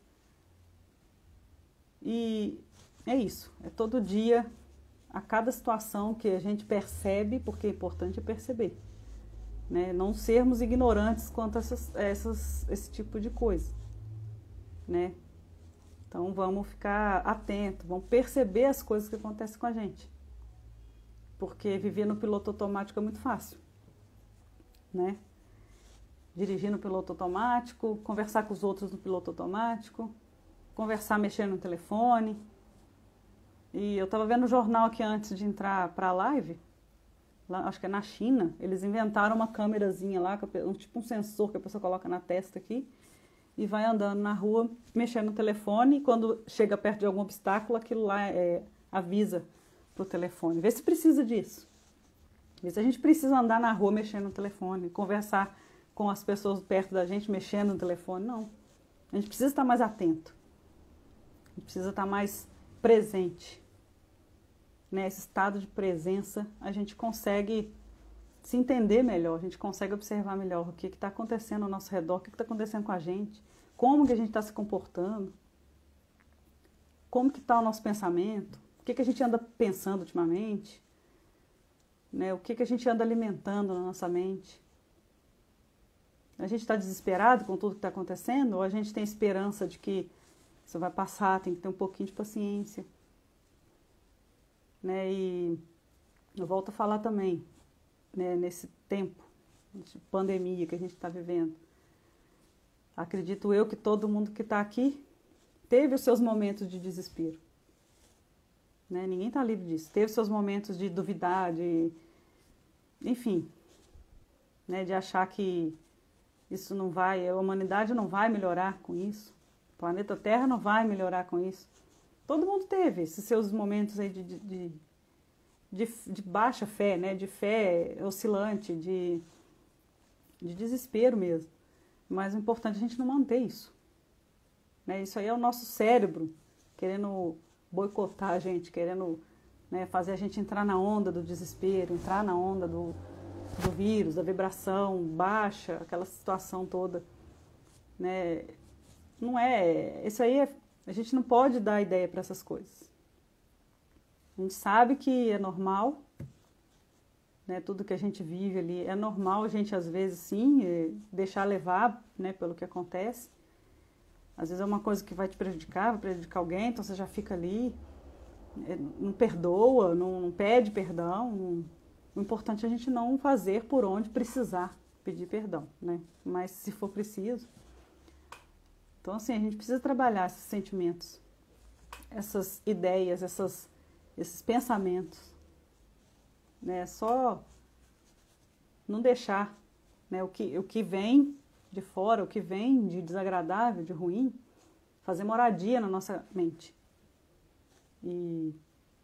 E é isso, é todo dia, a cada situação que a gente percebe, porque é importante é perceber, né? Não sermos ignorantes quanto a essas, essas, esse tipo de coisa, né? Então vamos ficar atentos, vamos perceber as coisas que acontecem com a gente, porque viver no piloto automático é muito fácil, né? Dirigir no piloto automático, conversar com os outros no piloto automático, conversar mexendo no telefone. E eu estava vendo o jornal aqui antes de entrar para a live, lá, acho que é na China, eles inventaram uma câmerazinha lá, um, tipo um sensor que a pessoa coloca na testa aqui, e vai andando na rua, mexendo no telefone, e quando chega perto de algum obstáculo, aquilo lá é, avisa para o telefone. Vê se precisa disso. Vê se a gente precisa andar na rua mexendo no telefone, conversar com as pessoas perto da gente mexendo no telefone. Não. A gente precisa estar mais atento. A gente precisa estar mais presente. Nesse estado de presença, a gente consegue se entender melhor, a gente consegue observar melhor o que está acontecendo ao nosso redor, o que está acontecendo com a gente, como que a gente está se comportando, como que está o nosso pensamento, o que, que a gente anda pensando ultimamente, né? O que, que a gente anda alimentando na nossa mente. A gente está desesperado com tudo que está acontecendo ou a gente tem esperança de que isso vai passar, tem que ter um pouquinho de paciência. Né? E eu volto a falar também, né, nesse tempo de pandemia que a gente está vivendo. Acredito eu que todo mundo que está aqui teve os seus momentos de desespero. Né? Ninguém está livre disso. Teve seus momentos de duvidar, de, enfim, né, de achar que isso não vai, a humanidade não vai melhorar com isso, o planeta Terra não vai melhorar com isso. Todo mundo teve esses seus momentos aí de, de, de, de, de baixa fé, né? De fé oscilante, de, de desespero mesmo. Mas o importante é a gente não manter isso. Né? Isso aí é o nosso cérebro querendo boicotar a gente, querendo, né, fazer a gente entrar na onda do desespero, entrar na onda do, do vírus, da vibração baixa, aquela situação toda. Né? Não é... Isso aí é... A gente não pode dar ideia para essas coisas. A gente sabe que é normal, né, tudo que a gente vive ali, é normal a gente às vezes sim deixar levar, né, pelo que acontece, Às vezes é uma coisa que vai te prejudicar, vai prejudicar alguém, então você já fica ali, não perdoa, não, não pede perdão. Não, o importante é a gente não fazer por onde precisar pedir perdão, né? Mas se for preciso. Então, assim, a gente precisa trabalhar esses sentimentos, essas ideias, essas, esses pensamentos, né? Só não deixar, né, o que, o que vem de fora, o que vem de desagradável, de ruim, fazer moradia na nossa mente. E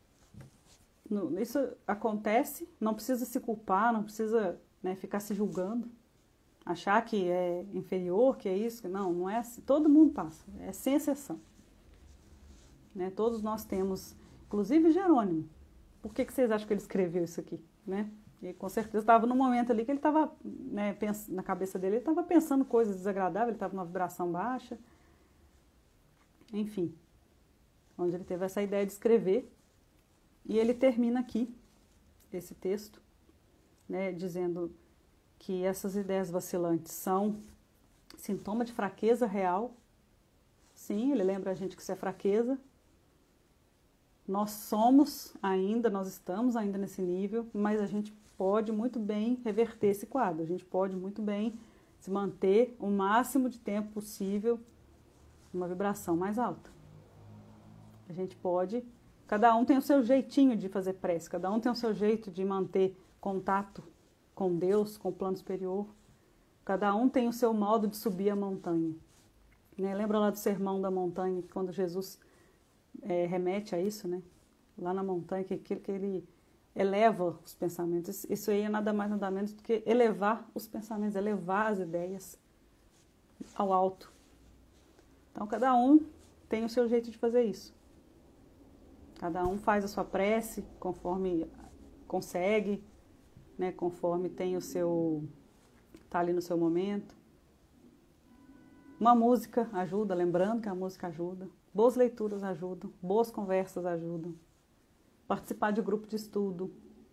no, isso acontece, não precisa se culpar, não precisa, né, ficar se julgando, achar que é inferior, que é isso, que não, não é assim. Todo mundo passa, é sem exceção. Né? Todos nós temos, inclusive Jerônimo. Por que, que vocês acham que ele escreveu isso aqui? Né? E com certeza estava num momento ali que ele estava, né, na cabeça dele, ele estava pensando coisas desagradáveis, ele estava numa vibração baixa. Enfim, onde ele teve essa ideia de escrever. E ele termina aqui, esse texto, né, dizendo que essas ideias vacilantes são sintoma de fraqueza real. Sim, ele lembra a gente que isso é fraqueza. Nós somos ainda, nós estamos ainda nesse nível, mas a gente pode muito bem reverter esse quadro. A gente pode muito bem se manter o máximo de tempo possível numa vibração mais alta. A gente pode, cada um tem o seu jeitinho de fazer prece, cada um tem o seu jeito de manter contato com Deus, com o plano superior. Cada um tem o seu modo de subir a montanha. Né? Lembra lá do Sermão da Montanha, que quando Jesus é, remete a isso, né? Lá na montanha, que, que, que ele eleva os pensamentos. Isso aí é nada mais, nada menos do que elevar os pensamentos, elevar as ideias ao alto. Então, cada um tem o seu jeito de fazer isso. Cada um faz a sua prece conforme consegue, né, conforme tem o seu, tá ali no seu momento. Uma música ajuda, lembrando que a música ajuda. Boas leituras ajudam, boas conversas ajudam. Participar de grupo de estudo.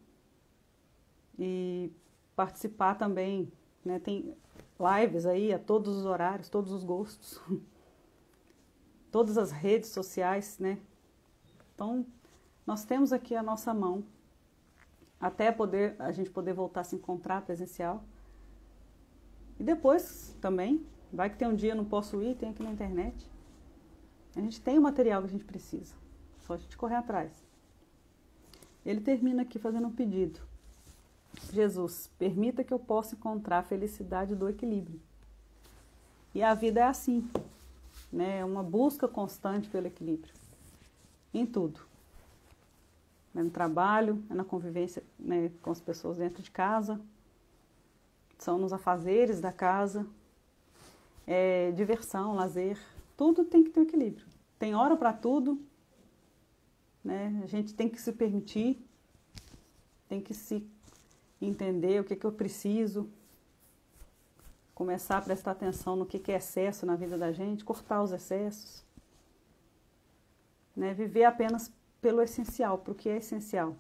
E participar também, né, tem lives aí a todos os horários, todos os gostos. Todas as redes sociais, né? Então, nós temos aqui a nossa mão, até poder, a gente poder voltar a se encontrar presencial. E depois também, vai que tem um dia eu não posso ir, tem aqui na internet. A gente tem o material que a gente precisa, só a gente correr atrás. Ele termina aqui fazendo um pedido. Jesus, permita que eu possa encontrar a felicidade do equilíbrio. E a vida é assim, né? É uma busca constante pelo equilíbrio. Em tudo. É no trabalho, é na convivência, né, com as pessoas dentro de casa, são nos afazeres da casa, é diversão, lazer, tudo tem que ter equilíbrio. Tem hora para tudo, né? A gente tem que se permitir, tem que se entender o que, que eu preciso, começar a prestar atenção no que, que é excesso na vida da gente, cortar os excessos. Né, viver apenas pelo essencial, para o que é essencial.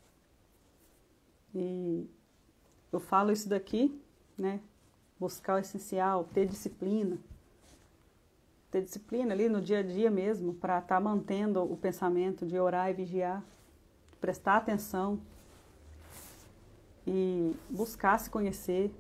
E eu falo isso daqui, né, buscar o essencial, ter disciplina. Ter disciplina ali no dia a dia mesmo, para estar mantendo o pensamento de orar e vigiar, prestar atenção e buscar se conhecer.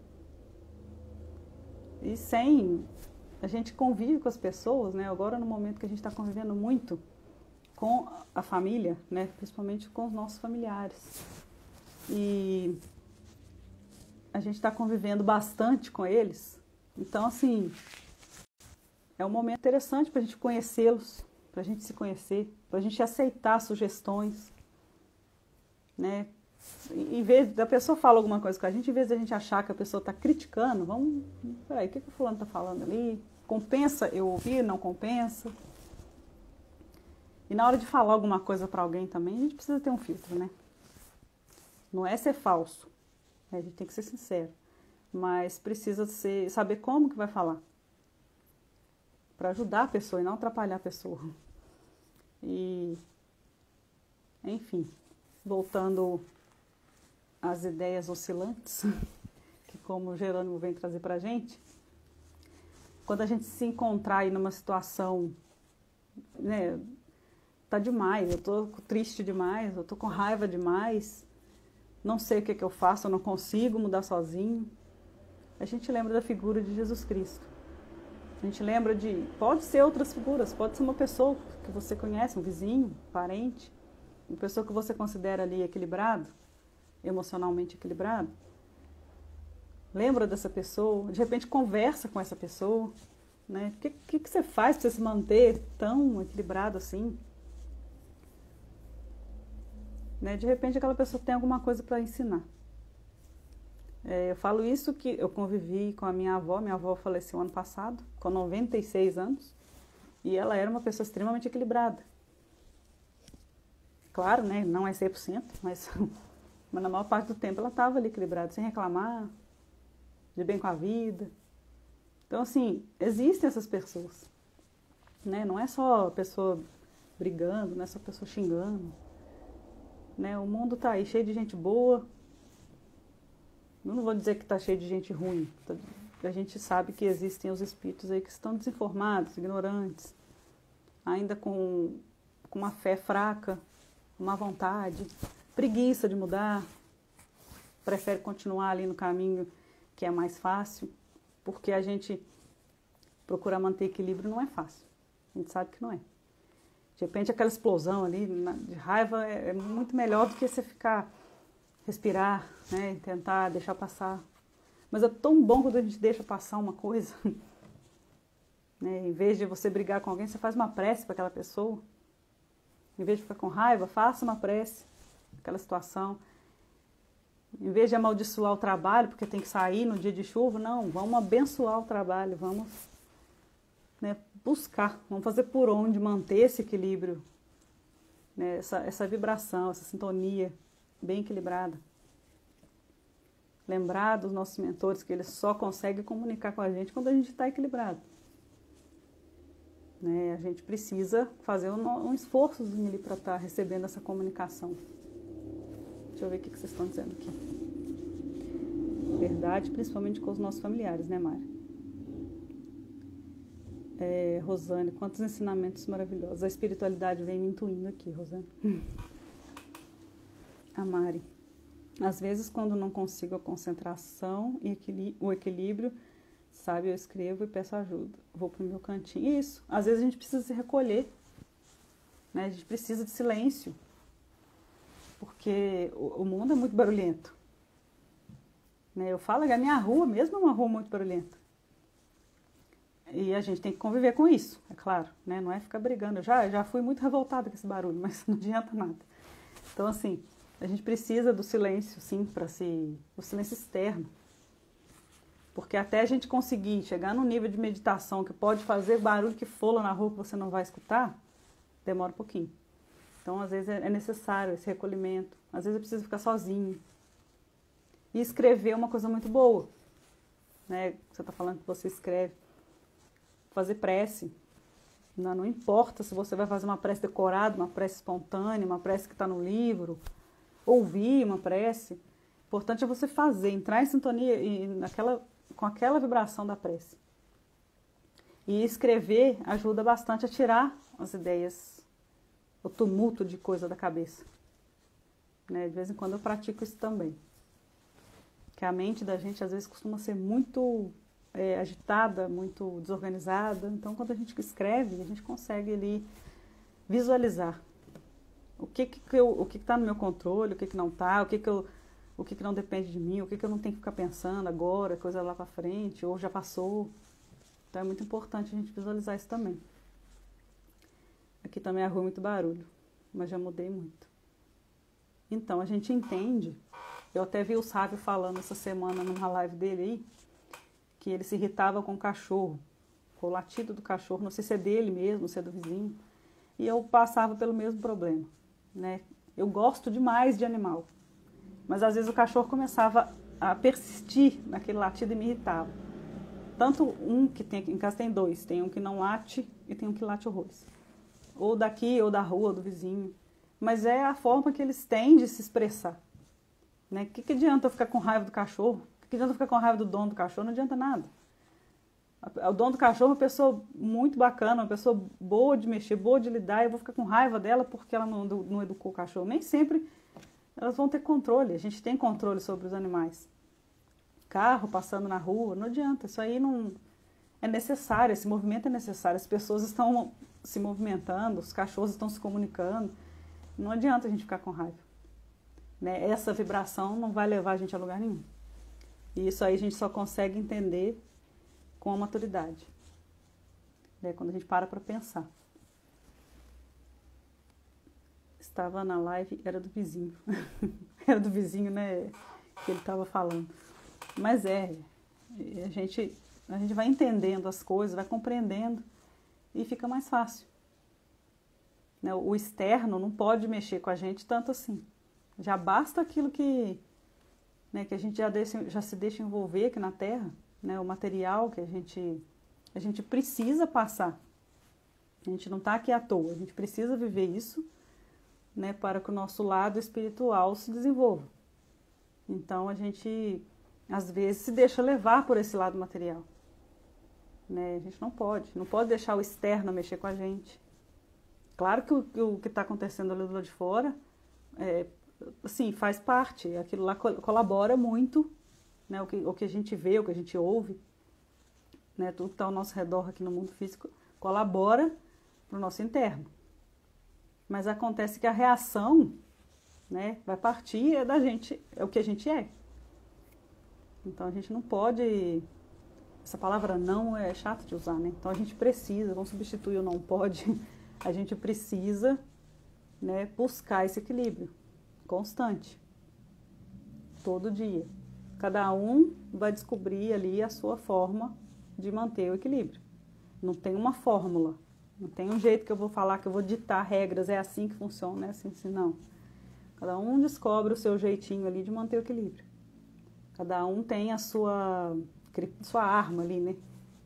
E sem... A gente convive com as pessoas, né, agora no momento que a gente está convivendo muito com a família, né, principalmente com os nossos familiares. E a gente está convivendo bastante com eles. Então, assim, é um momento interessante para a gente conhecê-los, para a gente se conhecer, para a gente aceitar sugestões, né? Em vez da pessoa falar alguma coisa com a gente, em vez de a gente achar que a pessoa está criticando, vamos, peraí, o que, que o fulano está falando ali? Compensa eu ouvir, não compensa? E na hora de falar alguma coisa para alguém também, a gente precisa ter um filtro, né? Não é ser falso, né? A gente tem que ser sincero, mas precisa ser, saber como que vai falar, para ajudar a pessoa e não atrapalhar a pessoa. E, enfim, voltando às ideias oscilantes, que como o Jerônimo vem trazer para a gente, quando a gente se encontrar aí numa situação, né, tá demais, eu tô triste demais, eu tô com raiva demais, não sei o que que eu faço, eu não consigo mudar sozinho, a gente lembra da figura de Jesus Cristo. A gente lembra de, pode ser outras figuras, pode ser uma pessoa que você conhece, um vizinho, um parente, uma pessoa que você considera ali equilibrado, emocionalmente equilibrado. Lembra dessa pessoa, de repente conversa com essa pessoa, né? O que, que, que você faz para você se manter tão equilibrado assim? Né? De repente aquela pessoa tem alguma coisa para ensinar. É, eu falo isso que eu convivi com a minha avó, minha avó faleceu ano passado, com noventa e seis anos, e ela era uma pessoa extremamente equilibrada. Claro, né? Não é cem por cento, mas, mas na maior parte do tempo ela estava ali equilibrada, sem reclamar, de bem com a vida. Então, assim, existem essas pessoas, né? Não é só pessoa brigando, não é só pessoa xingando, né? O mundo tá aí cheio de gente boa. Eu não vou dizer que tá cheio de gente ruim. A gente sabe que existem os espíritos aí que estão desinformados, ignorantes, ainda com, com uma fé fraca, uma vontade, preguiça de mudar, prefere continuar ali no caminho que é mais fácil, porque a gente procurar manter equilíbrio não é fácil. A gente sabe que não é. De repente aquela explosão ali de raiva é, é muito melhor do que você ficar, respirar, né, e tentar deixar passar. Mas é tão bom quando a gente deixa passar uma coisa. Né? Em vez de você brigar com alguém, você faz uma prece para aquela pessoa. Em vez de ficar com raiva, faça uma prece para aquela situação. Em vez de amaldiçoar o trabalho, porque tem que sair no dia de chuva, não, vamos abençoar o trabalho, vamos, né, buscar, vamos fazer por onde manter esse equilíbrio, né, essa, essa vibração, essa sintonia bem equilibrada. Lembrar dos nossos mentores que eles só conseguem comunicar com a gente quando a gente está equilibrado. Né, a gente precisa fazer um, um esforçozinho ali para estar tá recebendo essa comunicação. Deixa eu ver o que vocês estão dizendo aqui. Verdade, principalmente com os nossos familiares, né, Mari? É, Rosane, quantos ensinamentos maravilhosos. A espiritualidade vem me intuindo aqui, Rosane. A Mari. Às vezes, quando não consigo a concentração e o equilíbrio, sabe, eu escrevo e peço ajuda. Vou pro meu cantinho. Isso. Às vezes a gente precisa se recolher. Né? A gente precisa de silêncio. Porque o mundo é muito barulhento. Né? Eu falo que a minha rua mesmo é uma rua muito barulhenta. E a gente tem que conviver com isso, é claro. Né? Não é ficar brigando. Eu já, já fui muito revoltada com esse barulho, mas não adianta nada. Então, assim, a gente precisa do silêncio, sim, para se... o silêncio externo. Porque até a gente conseguir chegar num nível de meditação que pode fazer barulho que for lá na rua que você não vai escutar, demora um pouquinho. Então, às vezes, é necessário esse recolhimento. Às vezes, eu preciso ficar sozinho. E escrever é uma coisa muito boa. Né? Você está falando que você escreve. Fazer prece. Não, não importa se você vai fazer uma prece decorada, uma prece espontânea, uma prece que está no livro. Ouvir uma prece. O importante é você fazer, entrar em sintonia e naquela, com aquela vibração da prece. E escrever ajuda bastante a tirar as ideias, o tumulto de coisa da cabeça. Né? De vez em quando eu pratico isso também. Que a mente da gente às vezes costuma ser muito é, agitada, muito desorganizada. Então quando a gente escreve, a gente consegue ali visualizar o que que eu, o que está no meu controle, o que que não está, o que que eu, o que que não depende de mim, o que que eu não tenho que ficar pensando agora, coisa lá para frente, ou já passou. Então é muito importante a gente visualizar isso também. Aqui também a rua é muito barulho, mas já mudei muito. Então, a gente entende, eu até vi o Sábio falando essa semana numa live dele aí, que ele se irritava com o cachorro, com o latido do cachorro, não sei se é dele mesmo, se é do vizinho, e eu passava pelo mesmo problema, né? Eu gosto demais de animal, mas às vezes o cachorro começava a persistir naquele latido e me irritava. Tanto um que tem, em casa tem dois, tem um que não late e tem um que late horrores. Ou daqui, ou da rua, do vizinho. Mas é a forma que eles têm de se expressar. Né? O que, que adianta eu ficar com raiva do cachorro? O que, que adianta eu ficar com raiva do dono do cachorro? Não adianta nada. o dono do cachorro é uma pessoa muito bacana, uma pessoa boa de mexer, boa de lidar, e eu vou ficar com raiva dela porque ela não, não educou o cachorro. Nem sempre elas vão ter controle, a gente tem controle sobre os animais. Carro passando na rua, não adianta, isso aí não é necessário, esse movimento é necessário, as pessoas estão se movimentando, os cachorros estão se comunicando, não adianta a gente ficar com raiva. Né? Essa vibração não vai levar a gente a lugar nenhum. E isso aí a gente só consegue entender com a maturidade, né? Quando a gente para para pensar. Estava na live, era do vizinho, era do vizinho, né, que ele estava falando. Mas é, a gente, a gente vai entendendo as coisas, vai compreendendo e fica mais fácil. Né? O externo não pode mexer com a gente tanto assim. Já basta aquilo que, né, que a gente já, deixa, já se deixa envolver aqui na Terra, né, o material que a gente, a gente precisa passar. A gente não está aqui à toa, a gente precisa viver isso, né, para que o nosso lado espiritual se desenvolva. Então a gente, às vezes, se deixa levar por esse lado material. Né? A gente não pode, não pode deixar o externo mexer com a gente. Claro que o, o que está acontecendo ali do lado de fora, é, assim, faz parte, aquilo lá colabora muito, né, o, que, o que a gente vê, o que a gente ouve, né, tudo que está ao nosso redor aqui no mundo físico, colabora para o nosso interno. Mas acontece que a reação, né, vai partir da gente, é o que a gente é. Então a gente não pode, essa palavra não é chato de usar, né? Então a gente precisa, vamos substituir o não pode, a gente precisa, né, buscar esse equilíbrio constante, todo dia. Cada um vai descobrir ali a sua forma de manter o equilíbrio. Não tem uma fórmula, não tem um jeito que eu vou falar, que eu vou ditar regras, é assim que funciona, é assim, assim, não. Cada um descobre o seu jeitinho ali de manter o equilíbrio. Cada um tem a sua, sua arma ali, né?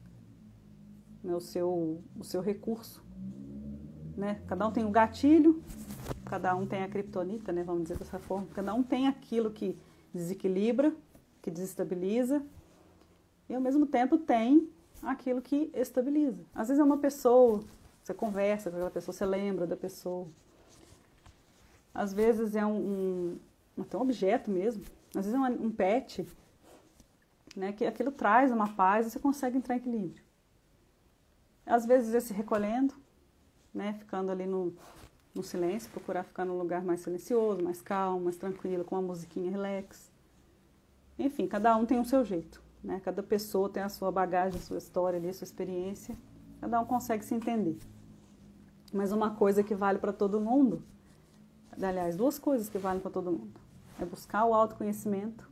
O seu, o seu recurso. Né? Cada um tem o gatilho, cada um tem a criptonita, né? Vamos dizer dessa forma. Cada um tem aquilo que desequilibra, que desestabiliza, e ao mesmo tempo tem aquilo que estabiliza. Às vezes é uma pessoa, você conversa com aquela pessoa, você lembra da pessoa. Às vezes é um, um, até um objeto mesmo, às vezes é um, um pet, né, que aquilo traz uma paz e você consegue entrar em equilíbrio. Às vezes é se recolhendo, né, ficando ali no, no silêncio, procurar ficar num lugar mais silencioso, mais calmo, mais tranquilo, com uma musiquinha relax. Enfim, cada um tem o seu jeito, né? Cada pessoa tem a sua bagagem, a sua história ali, a sua experiência. Cada um consegue se entender. Mas uma coisa que vale para todo mundo, aliás, duas coisas que valem para todo mundo, é buscar o autoconhecimento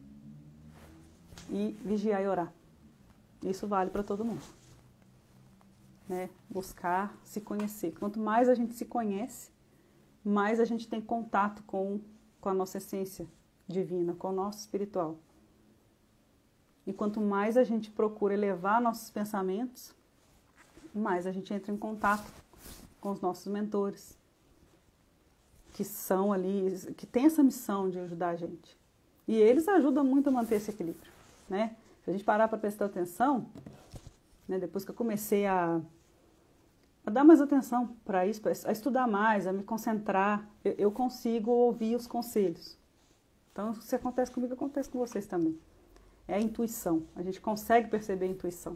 e vigiar e orar. Isso vale para todo mundo. Né? Buscar se conhecer. Quanto mais a gente se conhece, mais a gente tem contato com, com a nossa essência divina, com o nosso espiritual. E quanto mais a gente procura elevar nossos pensamentos, mais a gente entra em contato com os nossos mentores, que são ali, que tem essa missão de ajudar a gente. E eles ajudam muito a manter esse equilíbrio, né? Se a gente parar para prestar atenção, né, depois que eu comecei a, a dar mais atenção para isso, a estudar mais, a me concentrar, eu, eu consigo ouvir os conselhos. Então, se acontece comigo, acontece com vocês também. É a intuição, a gente consegue perceber a intuição.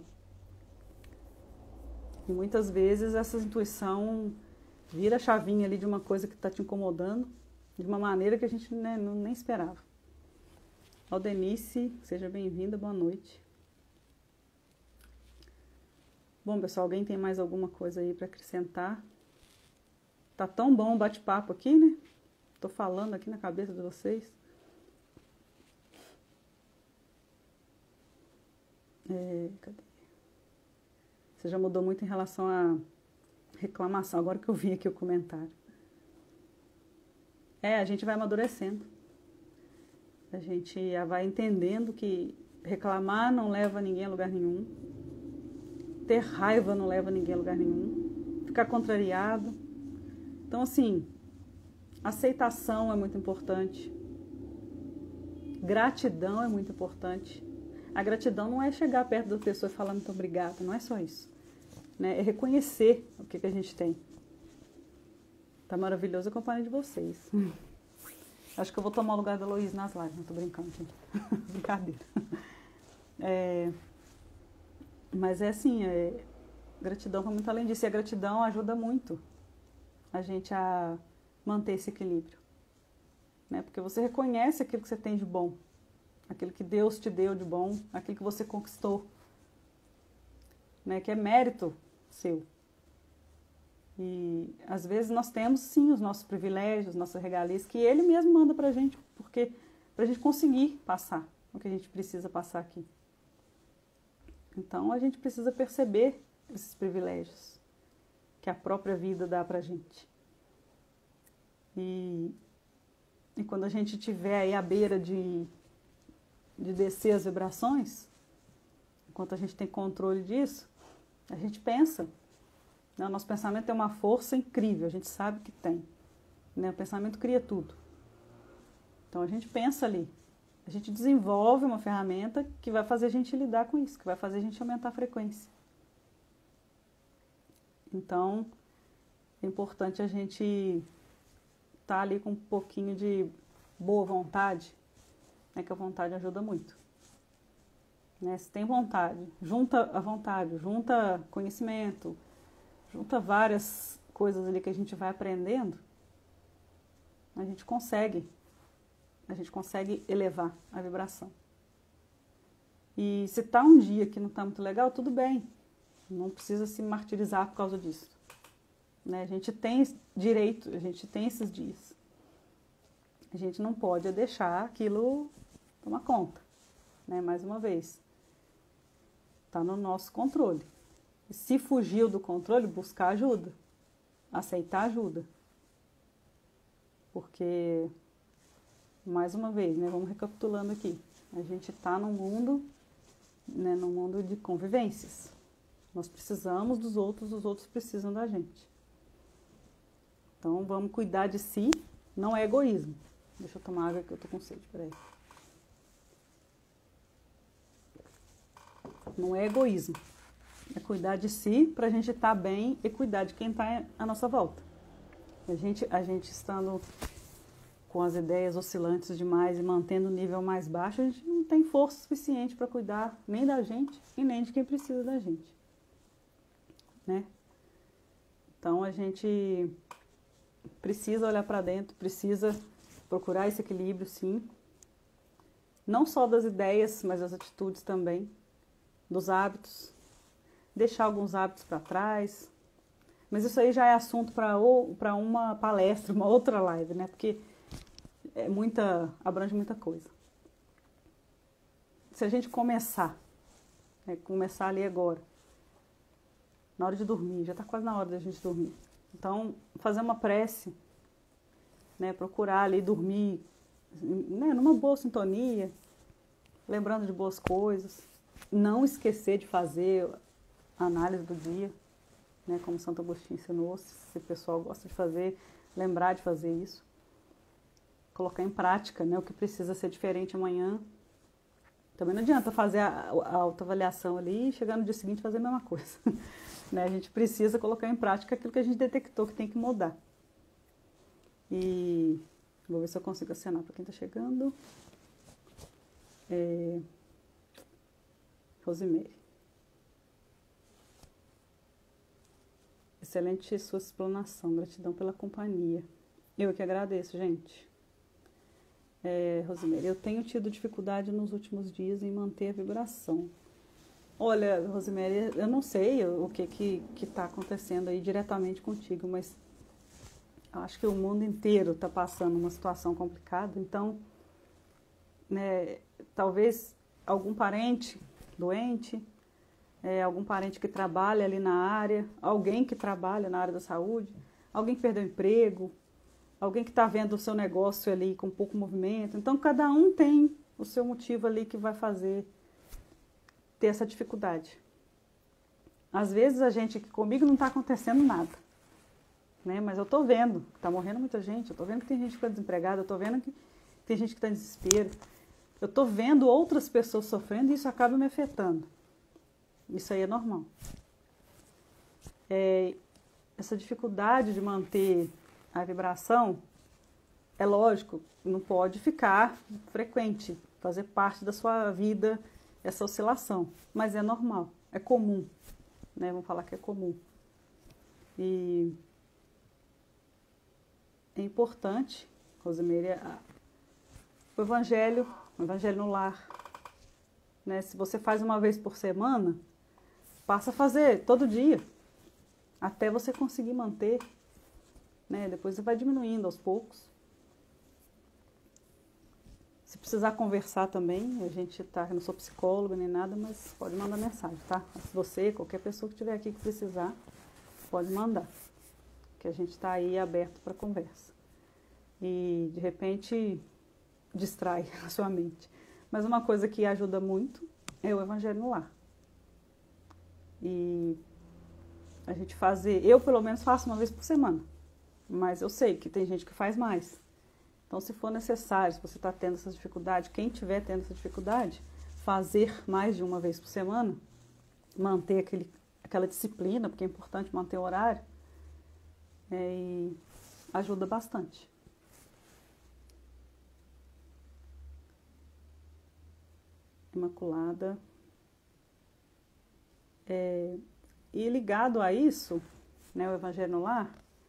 E muitas vezes essa intuição vira a chavinha ali de uma coisa que está te incomodando, de uma maneira que a gente, né, não, nem esperava. Aldenice, seja bem-vinda, boa noite. Bom, pessoal, alguém tem mais alguma coisa aí para acrescentar? Tá tão bom o bate-papo aqui, né? Tô falando aqui na cabeça de vocês. É, cadê? Você já mudou muito em relação à reclamação, agora que eu vi aqui o comentário. É, a gente vai amadurecendo. A gente vai entendendo que reclamar não leva ninguém a lugar nenhum. Ter raiva não leva ninguém a lugar nenhum. Ficar contrariado. Então, assim, aceitação é muito importante. Gratidão é muito importante. A gratidão não é chegar perto da pessoa e falar muito obrigada, não é só isso. Né? É reconhecer o que, que a gente tem. Tá maravilhoso a companhia de vocês. Acho que eu vou tomar o lugar da Luísa nas lives, não tô brincando, gente. Brincadeira. É, mas é assim, é, gratidão vai muito além disso. E a gratidão ajuda muito a gente a manter esse equilíbrio. Né? Porque você reconhece aquilo que você tem de bom. Aquilo que Deus te deu de bom. Aquilo que você conquistou. Né? Que é mérito seu. E às vezes nós temos sim os nossos privilégios, nossas regalias, que Ele mesmo manda pra gente, porque pra gente conseguir passar o que a gente precisa passar aqui. Então a gente precisa perceber esses privilégios que a própria vida dá pra gente. E, e quando a gente estiver aí à beira de, de descer as vibrações, enquanto a gente tem controle disso, a gente pensa. O nosso pensamento tem uma força incrível, a gente sabe que tem. Né? O pensamento cria tudo. Então a gente pensa ali. A gente desenvolve uma ferramenta que vai fazer a gente lidar com isso, que vai fazer a gente aumentar a frequência. Então é importante a gente estar ali com um pouquinho de boa vontade, né? Que a vontade ajuda muito. Né? Se tem vontade, junta a vontade, junta conhecimento, junta várias coisas ali que a gente vai aprendendo, a gente consegue, a gente consegue elevar a vibração. E se tá um dia que não tá muito legal, tudo bem, não precisa se martirizar por causa disso. Né? A gente tem direito, a gente tem esses dias. A gente não pode deixar aquilo tomar conta, né? Mais uma vez, tá no nosso controle. Se fugiu do controle, buscar ajuda, aceitar ajuda. Porque, mais uma vez, né, vamos recapitulando aqui, a gente está num mundo, né, num mundo de convivências. Nós precisamos dos outros, os outros precisam da gente. Então vamos cuidar de si, não é egoísmo. Deixa eu tomar água que eu tô com sede, peraí. Não é egoísmo. É cuidar de si para a gente estar bem e cuidar de quem está à nossa volta. A gente, a gente estando com as ideias oscilantes demais e mantendo o nível mais baixo, a gente não tem força suficiente para cuidar nem da gente e nem de quem precisa da gente. Né? Então a gente precisa olhar para dentro, precisa procurar esse equilíbrio, sim. Não só das ideias, mas das atitudes também, dos hábitos. Deixar alguns hábitos para trás, mas isso aí já é assunto para uma palestra, uma outra live, né? Porque é muita, abrange muita coisa. Se a gente começar, né? Começar ali agora, na hora de dormir, já está quase na hora da gente dormir. Então, fazer uma prece, né? Procurar ali dormir, né? Numa boa sintonia, lembrando de boas coisas, não esquecer de fazer a análise do dia, né, como Santo Agostinho ensinou, se o pessoal gosta de fazer, lembrar de fazer isso. Colocar em prática, né, o que precisa ser diferente amanhã. Também não adianta fazer a, a autoavaliação ali e chegar no dia seguinte fazer a mesma coisa. Né, a gente precisa colocar em prática aquilo que a gente detectou que tem que mudar. E vou ver se eu consigo acenar para quem está chegando. É, Rosemary. Excelente sua explanação, gratidão pela companhia. Eu que agradeço, gente. É, Rosemary, eu tenho tido dificuldade nos últimos dias em manter a vibração. Olha, Rosemary, eu não sei o que que que está acontecendo aí diretamente contigo, mas acho que o mundo inteiro está passando uma situação complicada, então, né, talvez algum parente doente, É, algum parente que trabalha ali na área, alguém que trabalha na área da saúde, alguém que perdeu emprego, alguém que está vendo o seu negócio ali com pouco movimento. Então, cada um tem o seu motivo ali que vai fazer ter essa dificuldade. Às vezes, a gente, comigo não está acontecendo nada, né? Mas eu estou vendo que está morrendo muita gente, eu estou vendo que tem gente que está desempregada, eu estou vendo que tem gente que está em desespero, eu estou vendo outras pessoas sofrendo e isso acaba me afetando. Isso aí é normal. É, essa dificuldade de manter a vibração, é lógico, não pode ficar frequente, fazer parte da sua vida essa oscilação, mas é normal, é comum, né? Vamos falar que é comum. E é importante, Rosimeire, o evangelho, o evangelho no lar, né? Se você faz uma vez por semana, passa a fazer todo dia, até você conseguir manter, né? Depois você vai diminuindo aos poucos. Se precisar conversar também, a gente tá, eu não sou psicóloga nem nada, mas pode mandar mensagem, tá? Se você, qualquer pessoa que estiver aqui que precisar, pode mandar, que a gente está aí aberto para conversa. E, de repente, distrai a sua mente. Mas uma coisa que ajuda muito é o evangelho no lar. E a gente fazer, eu pelo menos faço uma vez por semana, mas eu sei que tem gente que faz mais. Então, se for necessário, se você está tendo essa dificuldade, quem estiver tendo essa dificuldade, fazer mais de uma vez por semana, manter aquele, aquela disciplina, porque é importante manter o horário, é, e ajuda bastante. Imaculada. É, e ligado a isso, né, o Evangelho no Lar,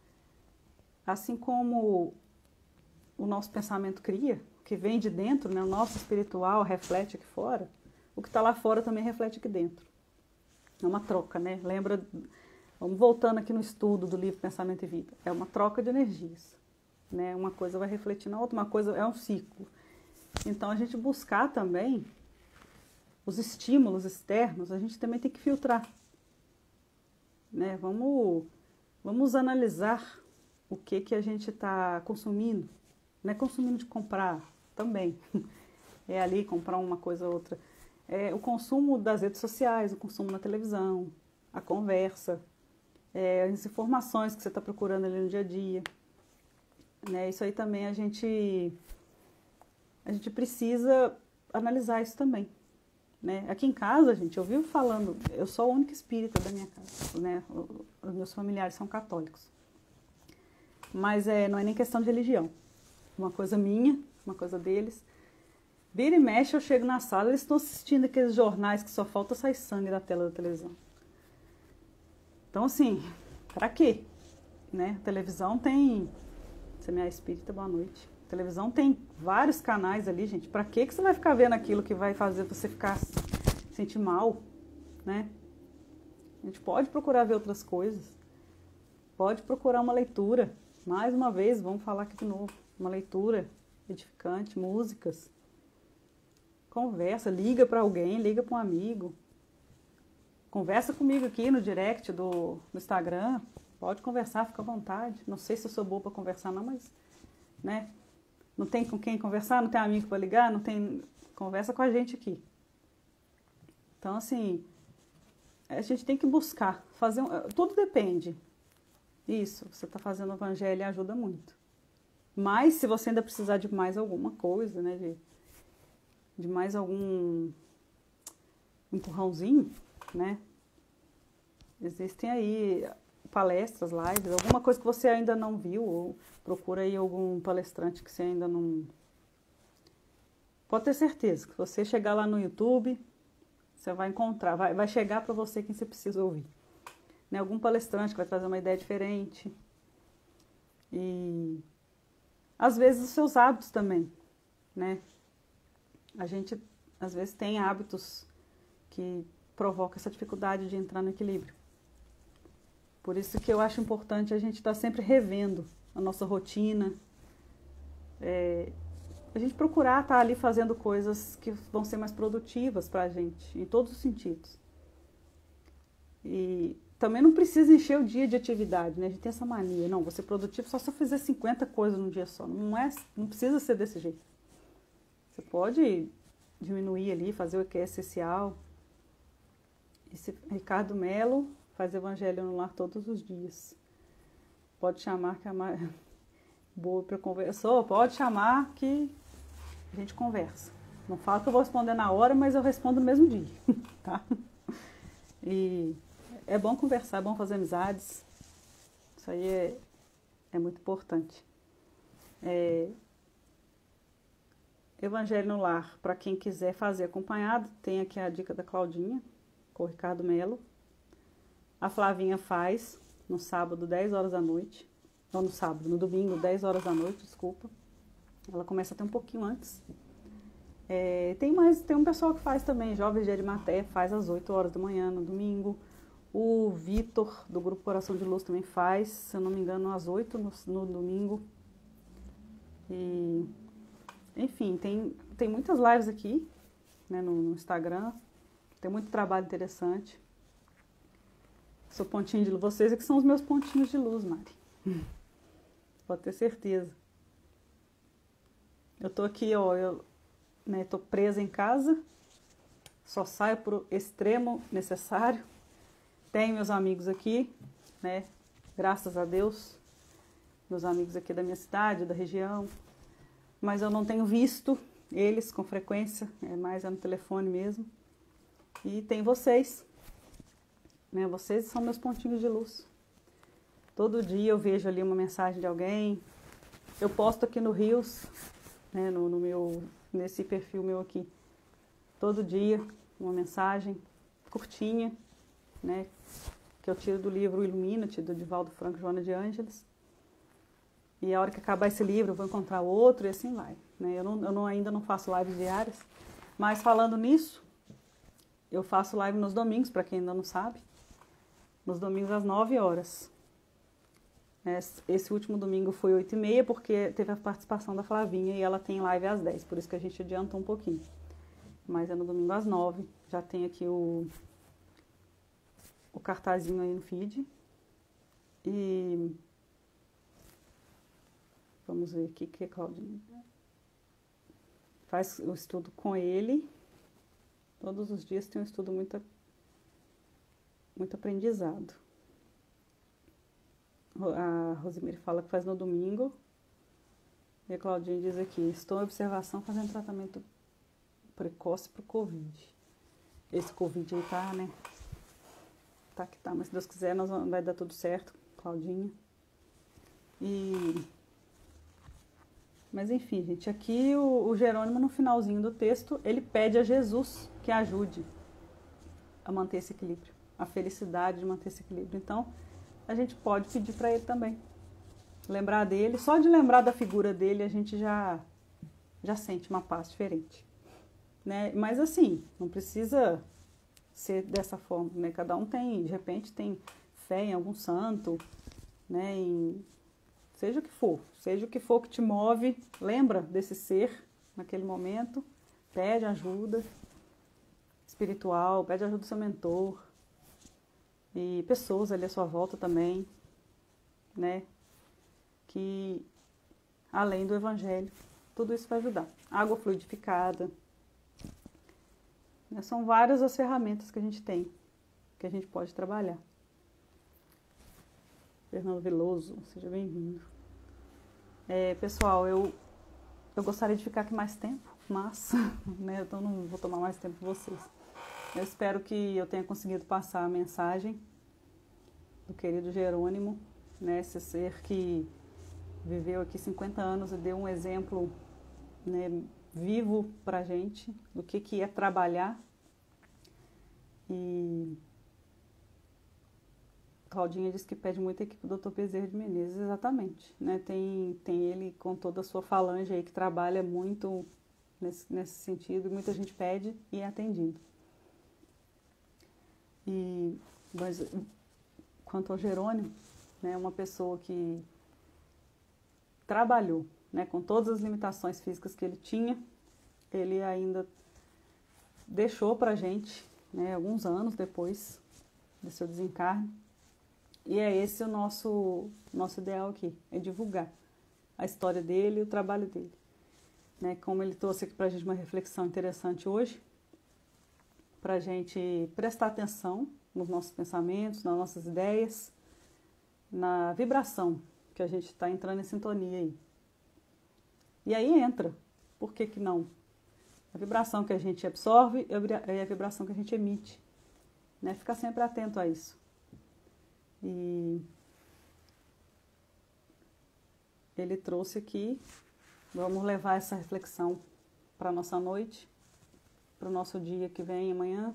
assim como o nosso pensamento cria, que vem de dentro, né, o nosso espiritual reflete aqui fora, o que está lá fora também reflete aqui dentro. É uma troca, né? Lembra, vamos voltando aqui no estudo do livro Pensamento e Vida. É uma troca de energias, né? Uma coisa vai refletir na outra, uma coisa é um ciclo. Então, a gente buscar também os estímulos externos, a gente também tem que filtrar, né? Vamos, vamos analisar o que, que a gente está consumindo. Não é consumindo de comprar também. É ali comprar uma coisa ou outra. É o consumo das redes sociais, o consumo na televisão, a conversa, é, as informações que você está procurando ali no dia a dia. Né? Isso aí também a gente, a gente precisa analisar isso também. Né? Aqui em casa, gente, eu vivo falando, eu sou a única espírita da minha casa, né? Os meus familiares são católicos. Mas é, não é nem questão de religião. Uma coisa minha, uma coisa deles. Vira e mexe, eu chego na sala, eles estão assistindo aqueles jornais que só falta sair sangue da tela da televisão. Então, assim, pra quê? Né? A televisão tem... Você me é espírita, boa noite. A televisão tem vários canais ali, gente. Pra quê que você vai ficar vendo aquilo que vai fazer você ficar sentir mal, né? A gente pode procurar ver outras coisas. Pode procurar uma leitura. Mais uma vez, vamos falar aqui de novo. Uma leitura edificante, músicas. Conversa, liga para alguém, liga para um amigo. Conversa comigo aqui no direct do, do Instagram. Pode conversar, fica à vontade. Não sei se eu sou boa para conversar não, mas... né? Não tem com quem conversar, não tem amigo para ligar, não tem... Conversa com a gente aqui. Então, assim, a gente tem que buscar. Fazer um... Tudo depende. Isso, você está fazendo o evangelho e ajuda muito. Mas, se você ainda precisar de mais alguma coisa, né? De, de mais algum empurrãozinho, né? Existem aí palestras, lives, alguma coisa que você ainda não viu, ou procura aí algum palestrante que você ainda não... Pode ter certeza que você chegar lá no YouTube, você vai encontrar, vai, vai chegar para você quem você precisa ouvir. Né? Algum palestrante que vai trazer uma ideia diferente. E às vezes os seus hábitos também, né? A gente às vezes tem hábitos que provocam essa dificuldade de entrar no equilíbrio. Por isso que eu acho importante a gente estar sempre revendo a nossa rotina, é, a gente procurar estar ali fazendo coisas que vão ser mais produtivas para a gente, em todos os sentidos. E também não precisa encher o dia de atividade, né? A gente tem essa mania, não, vou ser produtivo só se eu fizer cinquenta coisas num dia só. Não, é, não precisa ser desse jeito. Você pode diminuir ali, fazer o que é essencial. Esse Ricardo Melo faz Evangelho no Lar todos os dias. Pode chamar que é mais boa para conversar. Pode chamar que a gente conversa. Não falo que eu vou responder na hora, mas eu respondo no mesmo dia, tá? E é bom conversar, é bom fazer amizades. Isso aí é, é muito importante. É, Evangelho no Lar, para quem quiser fazer acompanhado, tem aqui a dica da Claudinha, com o Ricardo Melo. A Flavinha faz no sábado, dez horas da noite. Não no sábado, no domingo, dez horas da noite, desculpa. Ela começa até um pouquinho antes. É, tem mais, tem um pessoal que faz também, Jovens de Arimateia, faz às oito horas da manhã no domingo. O Vitor, do Grupo Coração de Luz, também faz, se eu não me engano, às oito no, no domingo. E, enfim, tem, tem muitas lives aqui, né, no, no Instagram. Tem muito trabalho interessante. Sou pontinho de luz. Vocês é que são os meus pontinhos de luz, Mari. Pode ter certeza. Eu tô aqui, ó, eu né, tô presa em casa. Só saio pro extremo necessário. Tenho meus amigos aqui, né? Graças a Deus. Meus amigos aqui da minha cidade, da região. Mas eu não tenho visto eles com frequência. É mais é no telefone mesmo. E tem vocês. Né? Vocês são meus pontinhos de luz. Todo dia eu vejo ali uma mensagem de alguém. Eu posto aqui no Rios, né, no, no meu, nesse perfil meu aqui, todo dia uma mensagem curtinha, né, que eu tiro do livro Ilumina-te, do Divaldo Franco e Joana de Ângeles. E a hora que acabar esse livro eu vou encontrar outro e assim vai. Né? Eu, não, eu não, ainda não faço lives diárias, mas falando nisso, eu faço live nos domingos, para quem ainda não sabe. Nos domingos às nove horas. Esse último domingo foi oito e meia, porque teve a participação da Flavinha e ela tem live às dez, por isso que a gente adiantou um pouquinho. Mas é no domingo às nove. Já tem aqui o, o cartazinho aí no feed. E vamos ver aqui o que a Claudinha faz o estudo com ele. Todos os dias tem um estudo muito muito aprendizado. A Rosemary fala que faz no domingo. E a Claudinha diz aqui, estou em observação fazendo tratamento precoce para o Covid. Esse Covid aí tá, né? Tá que tá, mas se Deus quiser, nós vamos, vai dar tudo certo, Claudinha. E... Mas enfim, gente, aqui o, o Jerônimo, no finalzinho do texto, ele pede a Jesus que ajude a manter esse equilíbrio. A felicidade de manter esse equilíbrio. Então, a gente pode pedir para ele também. Lembrar dele. Só de lembrar da figura dele, a gente já, já sente uma paz diferente. Né? Mas assim, não precisa ser dessa forma. Né? Cada um tem, de repente, tem fé em algum santo. Né? Em, seja o que for. Seja o que for que te move. Lembra desse ser naquele momento. Pede ajuda espiritual. Pede ajuda do seu mentor. E pessoas ali à sua volta também, né, que além do Evangelho, tudo isso vai ajudar. Água fluidificada, né, são várias as ferramentas que a gente tem, que a gente pode trabalhar. Fernando Veloso, seja bem-vindo. É, pessoal, eu, eu gostaria de ficar aqui mais tempo, mas, né, então não vou tomar mais tempo de vocês. Eu espero que eu tenha conseguido passar a mensagem do querido Jerônimo, né, esse ser que viveu aqui cinquenta anos e deu um exemplo, né, vivo pra gente do que, que é trabalhar. E Claudinha diz que pede muito a equipe do doutor Bezerra de Menezes, exatamente. Né, tem, tem ele com toda a sua falange aí que trabalha muito nesse, nesse sentido, muita gente pede e é atendido. E, mas, quanto ao Jerônimo, né, uma pessoa que trabalhou, né, com todas as limitações físicas que ele tinha, ele ainda deixou pra gente, né, alguns anos depois do seu desencarne, e é esse o nosso, nosso ideal aqui, é divulgar a história dele e o trabalho dele. Né, como ele trouxe aqui pra gente uma reflexão interessante hoje, para a gente prestar atenção nos nossos pensamentos, nas nossas ideias, na vibração que a gente está entrando em sintonia aí. E aí entra, por que que não? A vibração que a gente absorve é a vibração que a gente emite, né? Ficar sempre atento a isso. E ele trouxe aqui, vamos levar essa reflexão para a nossa noite, para o nosso dia que vem amanhã.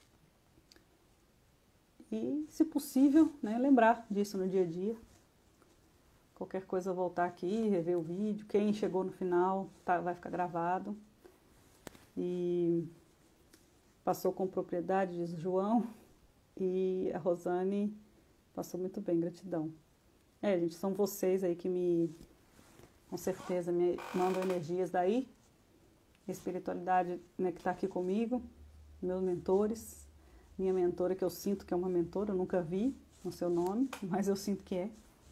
E, se possível, né, lembrar disso no dia a dia. Qualquer coisa, voltar aqui, rever o vídeo. Quem chegou no final tá, vai ficar gravado. E passou com propriedade, diz o João. E a Rosane passou muito bem, gratidão. É, gente, são vocês aí que me, com certeza, me mandam energias daí. A espiritualidade, né, que está aqui comigo, meus mentores. Minha mentora, que eu sinto que é uma mentora, eu nunca vi no seu nome, mas eu sinto que é.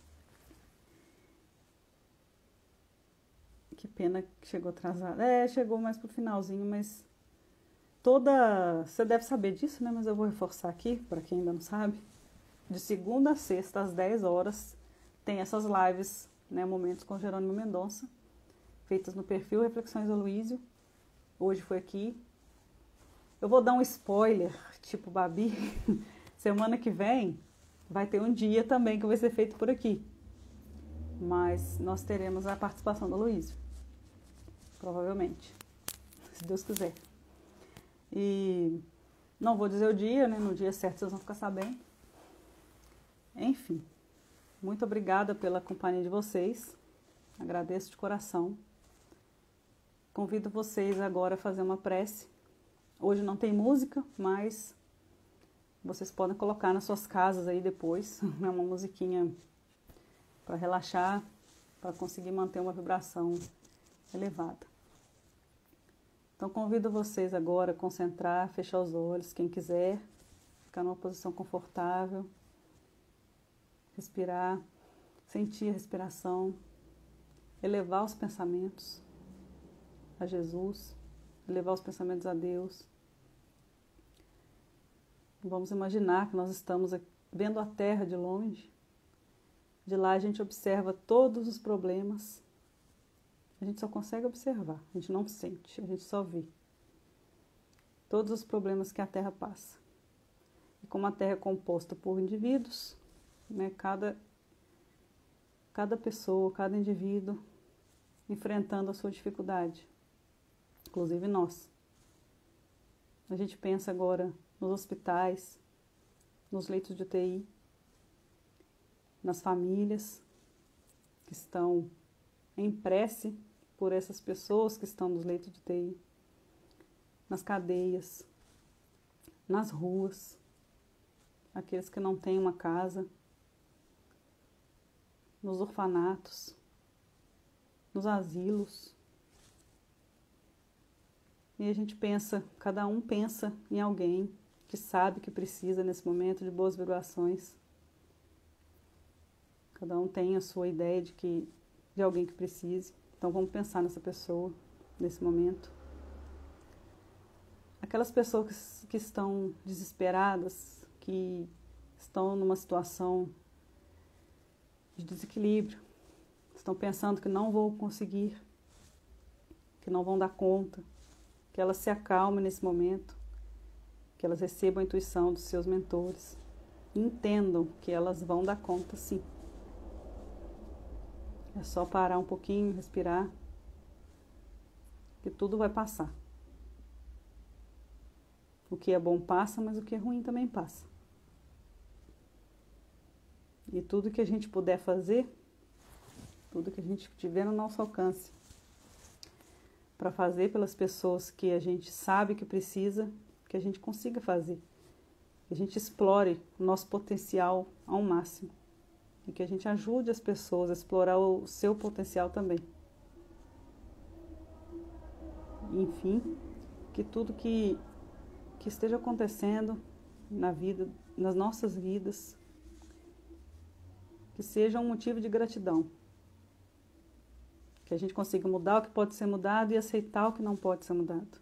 Que pena que chegou atrasada. É, chegou mais pro finalzinho, mas toda... Você deve saber disso, né? Mas eu vou reforçar aqui, para quem ainda não sabe. De segunda a sexta, às dez horas, tem essas lives, né? Momentos com Jerônimo Mendonça, feitas no perfil Reflexões Aloísio. Hoje foi aqui. Eu vou dar um spoiler, tipo Babi. Semana que vem vai ter um dia também que vai ser feito por aqui. Mas nós teremos a participação do Aloísio. Provavelmente. Se Deus quiser. E não vou dizer o dia, né? No dia certo vocês vão ficar sabendo. Enfim. Muito obrigada pela companhia de vocês. Agradeço de coração. Convido vocês agora a fazer uma prece. Hoje não tem música, mas vocês podem colocar nas suas casas aí depois. É uma musiquinha para relaxar, para conseguir manter uma vibração elevada. Então convido vocês agora a concentrar, fechar os olhos, quem quiser, ficar numa posição confortável, respirar, sentir a respiração, elevar os pensamentos a Jesus, elevar os pensamentos a Deus. Vamos imaginar que nós estamos vendo a Terra de longe. De lá a gente observa todos os problemas. A gente só consegue observar, a gente não sente, a gente só vê. Todos os problemas que a Terra passa. E como a Terra é composta por indivíduos, né, cada, cada pessoa, cada indivíduo enfrentando a sua dificuldade. Inclusive nós. A gente pensa agora nos hospitais, nos leitos de U T I, nas famílias que estão em prece por essas pessoas que estão nos leitos de U T I, nas cadeias, nas ruas, aqueles que não têm uma casa, nos orfanatos, nos asilos. E a gente pensa, cada um pensa em alguém que sabe que precisa nesse momento de boas vibrações. Cada um tem a sua ideia de, que, de alguém que precise. Então vamos pensar nessa pessoa, nesse momento. Aquelas pessoas que, que estão desesperadas, que estão numa situação de desequilíbrio, estão pensando que não vão conseguir, que não vão dar conta, que elas se acalmem nesse momento, que elas recebam a intuição dos seus mentores e entendam que elas vão dar conta sim. É só parar um pouquinho, respirar, que tudo vai passar. O que é bom passa, mas o que é ruim também passa. E tudo que a gente puder fazer, tudo que a gente tiver no nosso alcance, para fazer pelas pessoas que a gente sabe que precisa, que a gente consiga fazer. Que a gente explore o nosso potencial ao máximo. E que a gente ajude as pessoas a explorar o seu potencial também. Enfim, que tudo que, que esteja acontecendo na vida, nas nossas vidas, que seja um motivo de gratidão. Que a gente consiga mudar o que pode ser mudado e aceitar o que não pode ser mudado.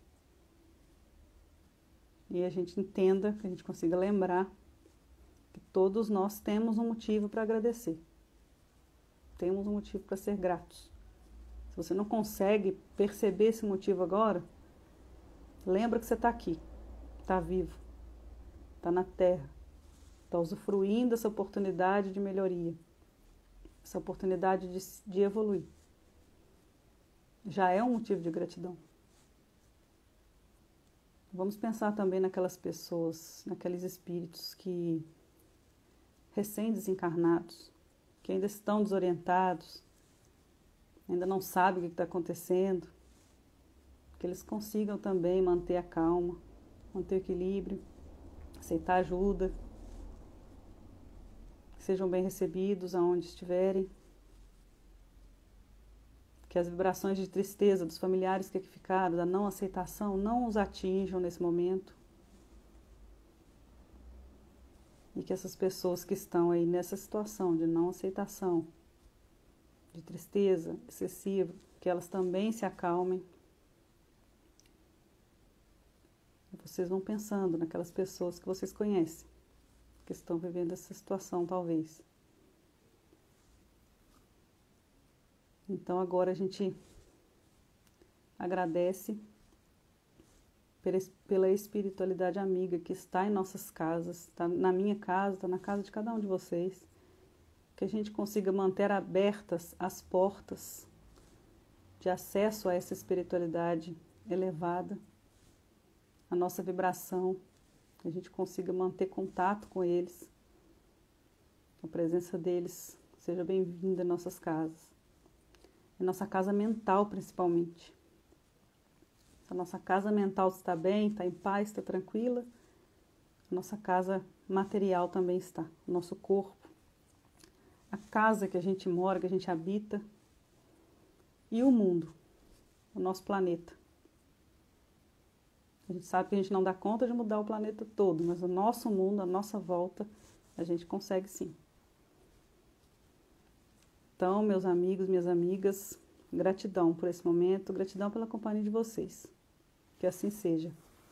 E a gente entenda, que a gente consiga lembrar que todos nós temos um motivo para agradecer. Temos um motivo para ser gratos. Se você não consegue perceber esse motivo agora, Lembra que você está aqui, está vivo, está na Terra, está usufruindo essa oportunidade de melhoria, essa oportunidade de, de evoluir. Já é um motivo de gratidão. Vamos pensar também naquelas pessoas, naqueles espíritos que recém-desencarnados, que ainda estão desorientados, ainda não sabem o que está acontecendo, que eles consigam também manter a calma, manter o equilíbrio, aceitar ajuda, que sejam bem recebidos aonde estiverem, que as vibrações de tristeza dos familiares que aqui ficaram, da não aceitação, não os atinjam nesse momento. E que essas pessoas que estão aí nessa situação de não aceitação, de tristeza excessiva, que elas também se acalmem. E vocês vão pensando naquelas pessoas que vocês conhecem, que estão vivendo essa situação talvez. Então agora a gente agradece pela espiritualidade amiga que está em nossas casas, está na minha casa, está na casa de cada um de vocês, que a gente consiga manter abertas as portas de acesso a essa espiritualidade elevada, a nossa vibração, que a gente consiga manter contato com eles, a presença deles seja bem-vinda em nossas casas, em nossa casa mental principalmente. Se a nossa casa mental está bem, está em paz, está tranquila, a nossa casa material também está, o nosso corpo, a casa que a gente mora, que a gente habita, e o mundo, o nosso planeta. A gente sabe que a gente não dá conta de mudar o planeta todo, mas o nosso mundo, a nossa volta, a gente consegue sim. Então, meus amigos, minhas amigas, gratidão por esse momento, gratidão pela companhia de vocês. Que assim seja.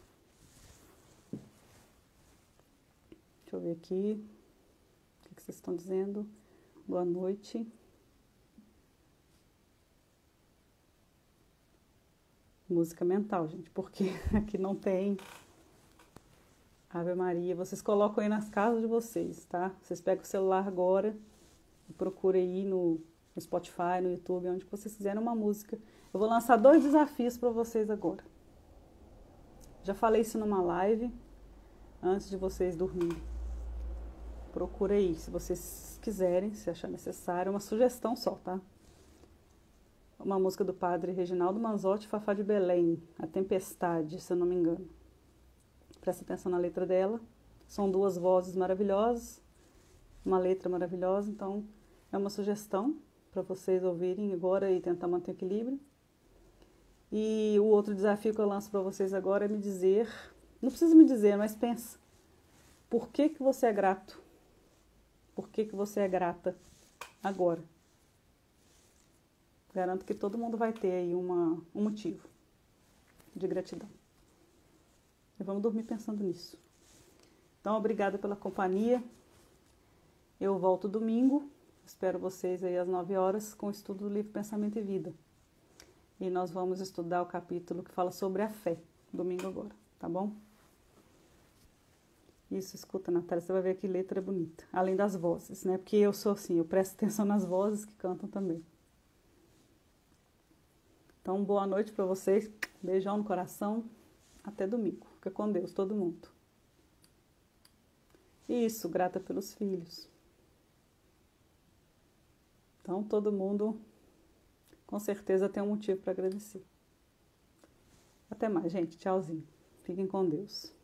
Deixa eu ver aqui. O que vocês estão dizendo? Boa noite. Música mental, gente, porque aqui não tem Ave Maria. Vocês colocam aí nas casas de vocês, tá? Vocês pegam o celular agora e procurem aí no, no Spotify, no YouTube, onde vocês quiserem uma música. Eu vou lançar dois desafios para vocês agora. Já falei isso numa live, antes de vocês dormirem. Procura aí, se vocês quiserem, se achar necessário, uma sugestão só, tá? Uma música do padre Reginaldo Manzotti, Fafá de Belém, A Tempestade, se eu não me engano. Presta atenção na letra dela. São duas vozes maravilhosas, uma letra maravilhosa, então é uma sugestão para vocês ouvirem agora e tentar manter o equilíbrio. E o outro desafio que eu lanço para vocês agora é me dizer, não precisa me dizer, mas pensa, por que que você é grato? Por que que você é grata agora? Garanto que todo mundo vai ter aí uma, um motivo de gratidão. E vamos dormir pensando nisso. Então, obrigada pela companhia. Eu volto domingo, espero vocês aí às nove horas com o estudo do livro Pensamento e Vida. E nós vamos estudar o capítulo que fala sobre a fé, domingo agora, tá bom? Isso, escuta, Natália, você vai ver que letra bonita. Além das vozes, né? Porque eu sou assim, eu presto atenção nas vozes que cantam também. Então, boa noite para vocês. Beijão no coração. Até domingo. Fica com Deus, todo mundo. Isso, grata pelos filhos. Então, todo mundo, com certeza, tem um motivo para agradecer. Até mais, gente. Tchauzinho. Fiquem com Deus.